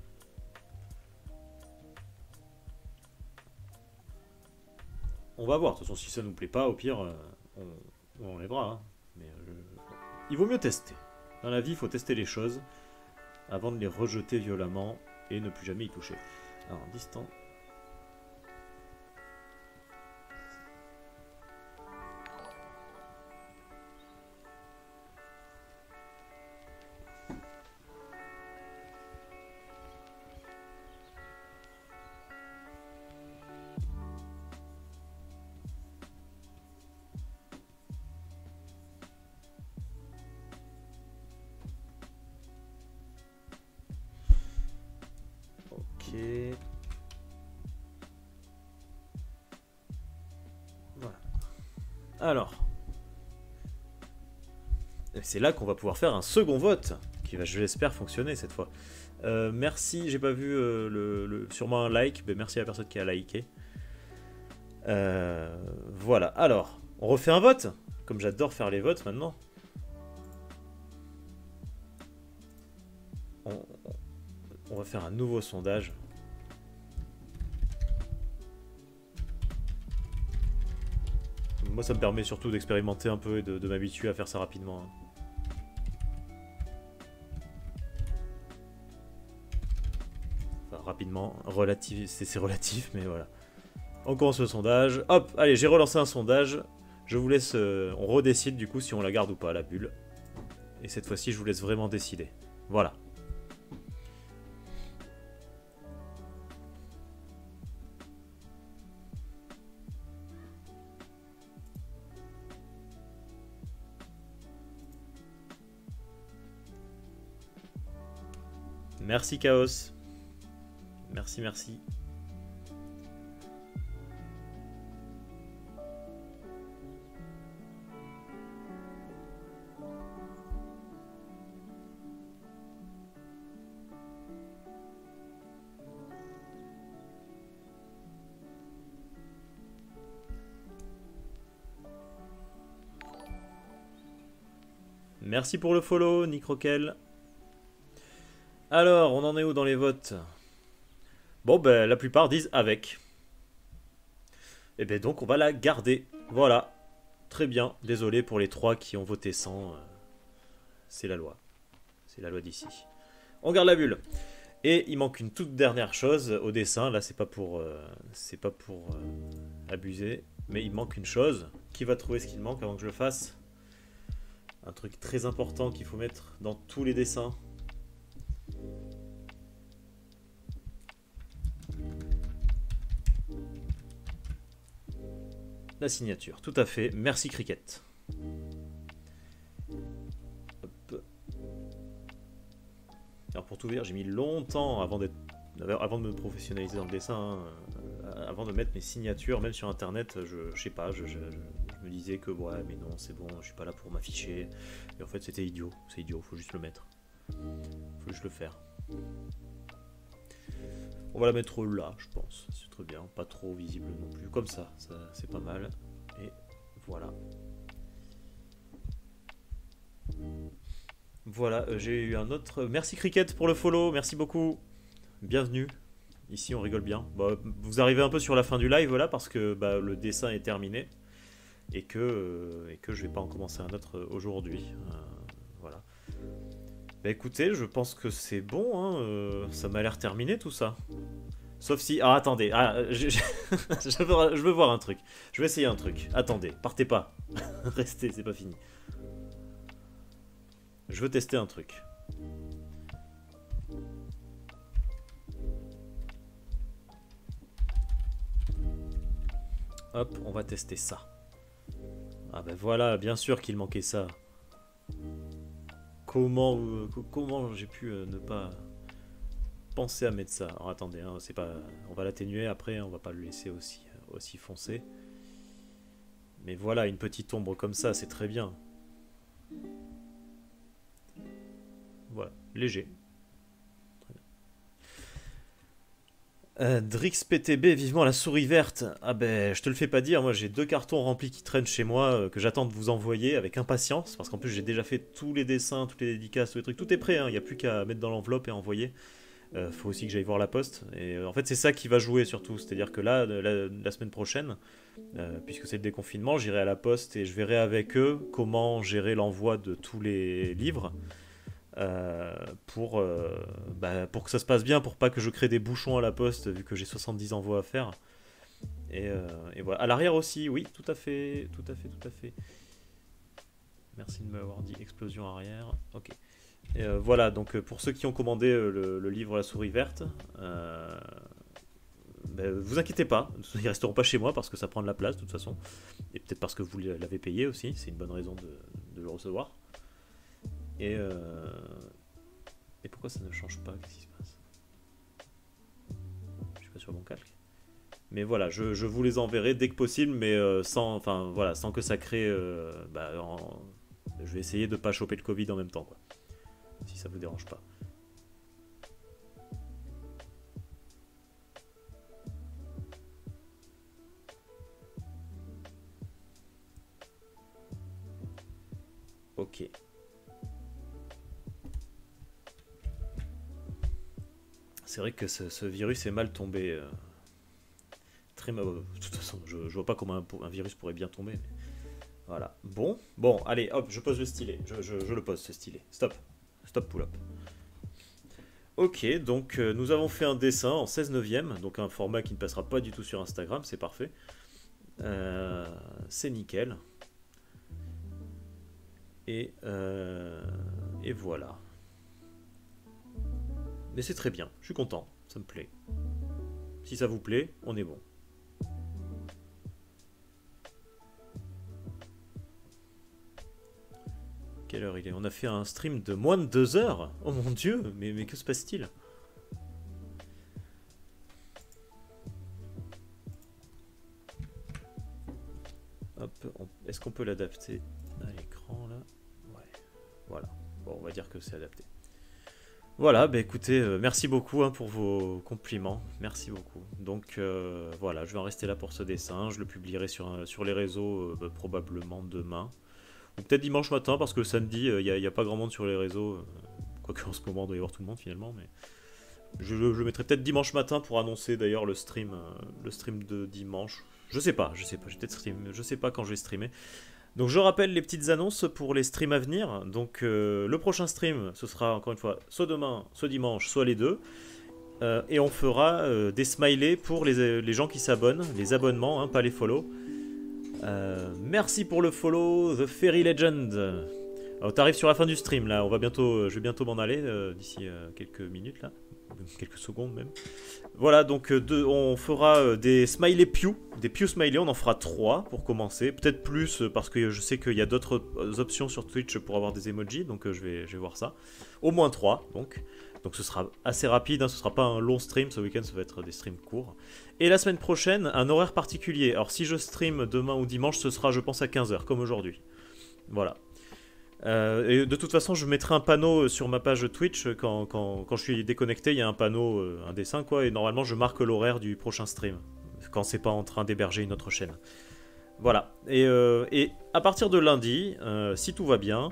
On va voir, de toute façon si ça nous plaît pas, au pire euh, on, on enlèvera. Hein. Mais euh, je... il vaut mieux tester. Dans la vie, il faut tester les choses avant de les rejeter violemment et ne plus jamais y toucher. Alors, distant. Voilà. Alors. C'est là qu'on va pouvoir faire un second vote, qui va, je l'espère, fonctionner cette fois. Euh, merci, j'ai pas vu euh, le, le, sûrement un like, mais merci à la personne qui a liké. Euh, voilà, alors, on refait un vote, comme j'adore faire les votes maintenant. On, on va faire un nouveau sondage. Moi, ça me permet surtout d'expérimenter un peu et de, de m'habituer à faire ça rapidement. Hein. Enfin, rapidement, relatif, c'est relatif, mais voilà. On commence le sondage. Hop, allez, j'ai relancé un sondage. Je vous laisse... Euh, on redécide du coup si on la garde ou pas, la bulle. Et cette fois-ci, je vous laisse vraiment décider. Voilà. Merci Chaos. Merci, merci. Merci pour le follow, Nick Roquel. Alors, on en est où dans les votes? Bon, ben, la plupart disent avec. Et ben donc, on va la garder. Voilà. Très bien. Désolé pour les trois qui ont voté sans. C'est la loi. C'est la loi d'ici. On garde la bulle. Et il manque une toute dernière chose au dessin. Là, c'est pas pour, euh, c'est pas pour euh, abuser. Mais il manque une chose. Qui va trouver ce qu'il manque avant que je le fasse? Un truc très important qu'il faut mettre dans tous les dessins. La signature, tout à fait. Merci Cricket. Hop. Alors pour tout dire, j'ai mis longtemps avant, avant de me professionnaliser dans le dessin, hein, avant de mettre mes signatures, même sur internet, je, je sais pas, je, je, je me disais que ouais mais non c'est bon, je suis pas là pour m'afficher. Et en fait c'était idiot, c'est idiot, faut juste le mettre. Faut juste le faire. On va la mettre là, je pense. C'est très bien. Pas trop visible non plus. Comme ça, ça c'est pas mal. Et voilà. Voilà, euh, j'ai eu un autre... Merci Cricket pour le follow, merci beaucoup. Bienvenue. Ici, on rigole bien. Bah, vous arrivez un peu sur la fin du live, là, parce que bah, le dessin est terminé. Et que, euh, et que je vais pas en commencer un autre aujourd'hui. Euh, voilà. Bah écoutez, je pense que c'est bon, hein, euh, ça m'a l'air terminé tout ça. Sauf si... Ah attendez, ah, je, je, je, veux, je veux voir un truc. Je vais essayer un truc. Attendez, partez pas. Restez, c'est pas fini. Je veux tester un truc. Hop, on va tester ça. Ah ben voilà, bien sûr qu'il manquait ça. Comment, euh, comment j'ai pu euh, ne pas penser à mettre ça? Alors attendez, hein, c'est pas, on va l'atténuer après, on va pas le laisser aussi, aussi foncé. Mais voilà, une petite ombre comme ça, c'est très bien. léger. Euh, Drix P T B, vivement la souris verte. Ah ben, je te le fais pas dire, moi j'ai deux cartons remplis qui traînent chez moi, euh, que j'attends de vous envoyer avec impatience, parce qu'en plus j'ai déjà fait tous les dessins, toutes les dédicaces, tous les trucs, tout est prêt, il hein, n'y a plus qu'à mettre dans l'enveloppe et envoyer. Euh, faut aussi que j'aille voir la poste, et euh, en fait c'est ça qui va jouer surtout, c'est-à-dire que là, la, la semaine prochaine, euh, puisque c'est le déconfinement, j'irai à la poste et je verrai avec eux comment gérer l'envoi de tous les livres. Euh, pour, euh, bah, pour que ça se passe bien, pour pas que je crée des bouchons à la poste vu que j'ai soixante-dix envois à faire. Et, euh, et voilà. À l'arrière aussi, oui, tout à fait, tout à fait, tout à fait. Merci de m'avoir dit explosion arrière. Ok. Et euh, voilà, donc pour ceux qui ont commandé euh, le, le livre La souris verte, euh, bah, vous inquiétez pas, ils resteront pas chez moi parce que ça prend de la place de toute façon. Et peut-être parce que vous l'avez payé aussi, c'est une bonne raison de, de le recevoir. Et, euh... et pourquoi ça ne change pas? Qu'est-ce qui se passe? Je suis pas sur mon calque. Mais voilà, je, je vous les enverrai dès que possible, mais euh, sans, enfin voilà, sans que ça crée. Euh, bah, en... Je vais essayer de pas choper le Covid en même temps, quoi. Si ça vous dérange pas. Ok. C'est vrai que ce, ce virus est mal tombé. Euh, très mal. De toute façon, je, je vois pas comment un, un virus pourrait bien tomber. Mais... Voilà. Bon, bon, allez, hop, je pose le stylet. Je, je, je le pose, ce stylet. Stop. Stop pull-up. Ok, donc euh, nous avons fait un dessin en seize neuvième, donc un format qui ne passera pas du tout sur Instagram, c'est parfait. Euh, c'est nickel. Et, euh, et voilà. Mais c'est très bien, je suis content, ça me plaît. Si ça vous plaît, on est bon. Quelle heure il est? On a fait un stream de moins de deux heures. Oh mon dieu, mais, mais que se passe-t-il? Hop, est-ce qu'on peut l'adapter à l'écran là? Ouais, voilà. Bon, on va dire que c'est adapté. Voilà, bah écoutez, euh, merci beaucoup hein, pour vos compliments, merci beaucoup. Donc euh, voilà, je vais en rester là pour ce dessin, je le publierai sur, euh, sur les réseaux euh, bah, probablement demain, ou peut-être dimanche matin, parce que le samedi, il euh, n'y a, a pas grand monde sur les réseaux, euh, quoique en ce moment, il doit y avoir tout le monde finalement, mais je, je, je mettrai peut-être dimanche matin pour annoncer d'ailleurs le stream, euh, le stream de dimanche. Je sais pas, je sais pas, je, peut-être stream, je sais pas quand je vais streamer. Donc je rappelle les petites annonces pour les streams à venir. Donc euh, le prochain stream, ce sera encore une fois soit demain, soit dimanche, soit les deux. Euh, et on fera euh, des smileys pour les, les gens qui s'abonnent, les abonnements, hein, pas les follow. Euh, merci pour le follow, The Fairy Legend. Alors t'arrives sur la fin du stream là, on va bientôt, je vais bientôt m'en aller euh, d'ici euh, quelques minutes là, quelques secondes même. Voilà, donc euh, de, on fera euh, des smiley Pew, des Pew smiley, on en fera trois pour commencer, peut-être plus euh, parce que je sais qu'il y a d'autres euh, options sur Twitch pour avoir des emojis, donc euh, je, vais, je vais voir ça. Au moins trois, donc. Donc ce sera assez rapide, hein, ce sera pas un long stream, ce week-end ça va être des streams courts. Et la semaine prochaine, un horaire particulier. Alors si je stream demain ou dimanche, ce sera je pense à quinze heures, comme aujourd'hui. Voilà. Euh, et de toute façon, je mettrai un panneau sur ma page Twitch quand, quand, quand je suis déconnecté. Il y a un panneau, euh, un dessin quoi, et normalement je marque l'horaire du prochain stream quand c'est pas en train d'héberger une autre chaîne. Voilà. Et, euh, et à partir de lundi, euh, si tout va bien,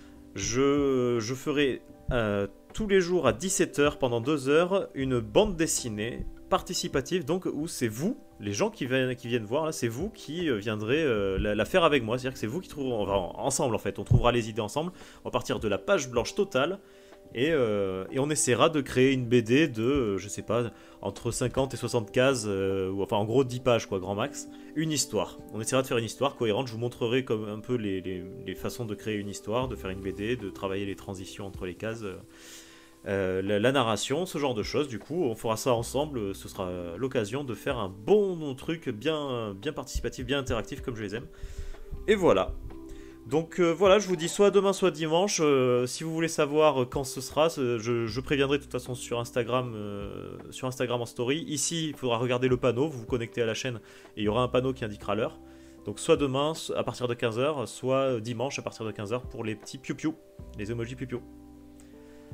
je, je ferai euh, tous les jours à dix-sept heures pendant deux heures une bande dessinée participative, donc où c'est vous, les gens qui viennent, qui viennent voir, là, c'est vous qui euh, viendrez euh, la, la faire avec moi. C'est-à-dire que c'est vous qui trouverez, on va ensemble en fait, on trouvera les idées ensemble, on va partir de la page blanche totale, et, euh, et on essaiera de créer une B D de, euh, je sais pas, entre cinquante et soixante cases, euh, ou enfin en gros dix pages quoi, grand max, une histoire. On essaiera de faire une histoire cohérente, je vous montrerai comme un peu les, les, les façons de créer une histoire, de faire une B D, de travailler les transitions entre les cases. Euh, Euh, la, la narration, ce genre de choses. Du coup, on fera ça ensemble. Ce sera l'occasion de faire un bon truc bien, bien participatif, bien interactif comme je les aime. Et voilà. Donc euh, voilà, je vous dis soit demain, soit dimanche. Euh, si vous voulez savoir quand ce sera, je, je préviendrai de toute façon sur Instagram, euh, sur Instagram en story. Ici, il faudra regarder le panneau. Vous vous connectez à la chaîne et il y aura un panneau qui indiquera l'heure. Donc soit demain à partir de quinze heures, soit dimanche à partir de quinze heures pour les petits piou-piou, les emojis piou-piou.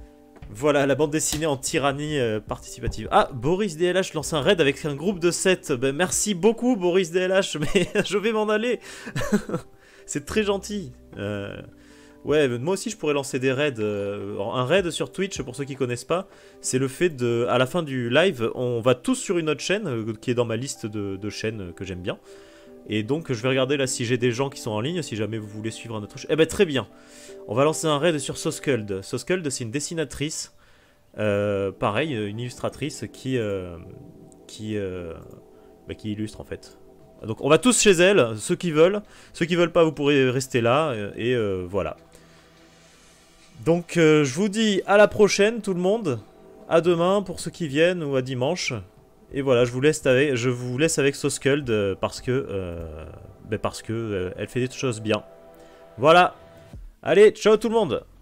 Voilà, la bande dessinée en tyrannie euh, participative. Ah, Boris D L H lance un raid avec un groupe de sept. Ben, merci beaucoup, Boris D L H, mais je vais m'en aller. C'est très gentil. Euh... Ouais, moi aussi je pourrais lancer des raids. Euh, un raid sur Twitch, pour ceux qui connaissent pas, c'est le fait de, à la fin du live, on va tous sur une autre chaîne, euh, qui est dans ma liste de, de chaînes que j'aime bien. Et donc je vais regarder là si j'ai des gens qui sont en ligne, si jamais vous voulez suivre un autre... Eh ben très bien. On va lancer un raid sur Soskuld. Soskuld, c'est une dessinatrice, euh, pareil, une illustratrice qui, euh, qui, euh, bah, qui illustre en fait. Donc on va tous chez elle, ceux qui veulent. Ceux qui veulent pas, vous pourrez rester là, et euh, voilà. Donc euh, je vous dis à la prochaine tout le monde. À demain pour ceux qui viennent, ou à dimanche. Et voilà, je vous laisse avec, je vous laisse avec Soskuld euh, parce que, euh, ben parce que euh, elle fait des choses bien. Voilà. Allez, ciao tout le monde.